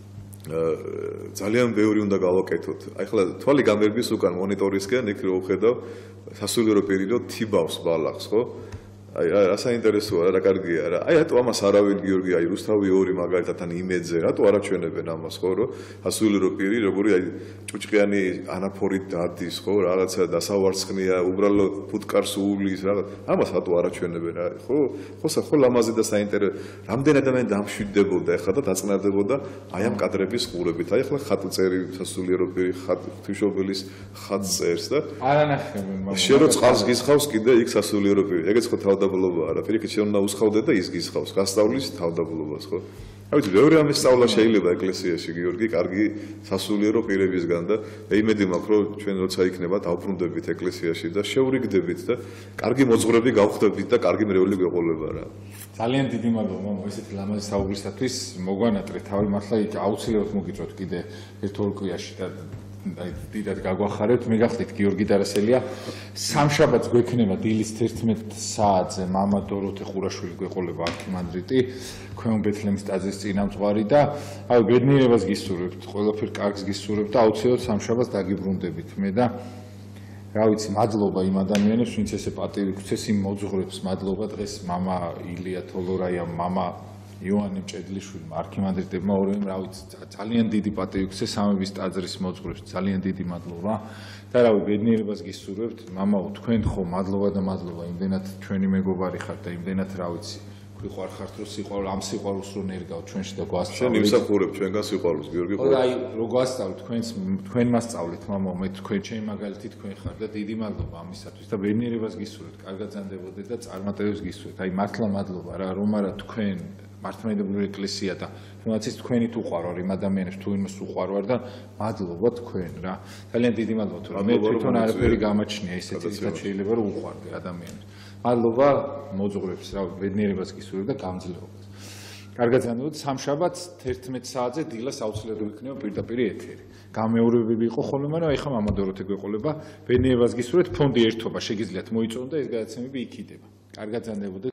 ძალიან ბევრი უნდა გავაკეთოთ აი ხლა თვალი გამერბის უკან მონიტორისკენ იქ რო ვხედავ სასულიერო პირი რო თიბავს ბალახს ხო აი რა საინტერესოა რა კარგია რა აი რატო ამას არავინ გიორგი აი რუსთავი 2 მაგალითად ან იმედზე რატო არ აჩვენებენ ამას ხო რომ სასულიერო პირი როგორი აი ჭუჭყიანი ანაფორით დადის ხო რაღაცა დასავარცხნია უბრალოდ ფუტკარს უulis რაღაც ამას რატო არ აჩვენებენ ხო ლამაზი და საინტერესო რამდენ ადამიანი დამშვიდდებოდა ეხლა და დაწყნარდებოდა აი ამ კადრების ყურებით აი ახლა ხატწერი სასულიერო პირი ღვთისმშობლის ხატს წერს და არანახებენ მაგრამ შენ რო წყალს გისხავს კიდე იქ სასულიერო პირი ეგეც ხო თავდაბლობა არა პირიქით შენ უნდა უსხავდე და ის გისხავს გასწავლის თავდაბლობას ხო აი ვიცი ბევრი ამის სწავლა შეიძლება ეკლესიაში გიორგი კარგი სასულიერო პირებისგან და იმედი მაქვს რომ ჩვენ როცა იქნება დავბრუნდებით ეკლესიაში და შევრიგდებით და კარგი მოძღვრები გავხდებით და კარგი მრევლი გვეყოლება რა ძალიან დიდი მადლობა მამო ესეთი ლამაზი საუბრისათვის მოგვანატრეთ თავი მართლა იქ აუცილებლად მოგიწვევთ კიდე ერთ-ორ კვირაში და აი დიდად გაგვახარებთ მე გახდით გიორგი დარასელია სამშაბათს გვექნება დილის 11 საათზე მამა დოროთე ყურაშვილი გვეყოლება არქიმანდრიტი ქვემო ბეთლემის ტაძრის წინამძღვარი და აი ბედნიერებას გისურვებთ ყველაფერ კარგს გისურვებთ და აუცილებლად სამშაბათს დაგიბრუნდებით მე და რა ვიცი მადლობა იმ ადამიანებს ვინც ესე პატივი გვცეს იმ მოძღვრებს მადლობა დღეს მამა ილია თოლორაია მამა იოანე მჭედლიშვილმა, არქიმანდრიტებმა ორივემ რა ვიცი, ძალიან დიდი პატივი გქცეს სამების ტაძრის მოძღვრებს, ძალიან დიდი მადლობა. და რავი, ბედნიერებას გისურვებთ, მამაო, თქვენ ხო მადლობა და მადლობა, იმდენად ჩვენი მეგობარი ხართ და იმდენად რა ვიცი, გვიყვარ ხართ, რომ სიყვარულ ამ სიყვარულს რო ნერგავ ჩვენში და გვასწავლეთ. შენ იმსახურებ ჩვენგან სიყვარულს, გიორგი ხო? აი, რო გვასწავლეთ თქვენ მასწავლეთ, მამაო, მე თქვენ ჩემი მაგალითი თქვენ ხარ და დიდი მადლობა ამისათვის და ბედნიერებას გისურვებთ, კარგად ზანდებოდეთ და წარმატებებს გისურვებთ. აი, მართლა მადლობა რა, რომ არა თქვენ მართლმადიდებლური ეკლესია და თუნდაც თქვენით უყვარვარ იმ ადამიანებს თუ იმას უყვარვარ და მადლობა თქვენ რა. ძალიან დიდი მადლობა თუ მე თვითონ არაფერი გამაჩნია ისეთი რაც შეიძლება რომ უყვარდე ადამიანებს. მადლობა მოძღვრებს რა ბედნიერებას გისურვებ და გამძლეობას. კარგად ზანდებოდ სამშაბათს 11 საათზე დილას აუცილებლად იქნება პირდაპირ ეთერი. გამეორებები იყო ხოლმე, მაგრამ ეხლა მამა დოროთე გვეყოლება. ბედნიერებას გისურვებთ, ფონდი ერთობა შეგიძლიათ მოიწონო და ეს გადაცემები იქ იდება. კარგად ზანდებოდეთ.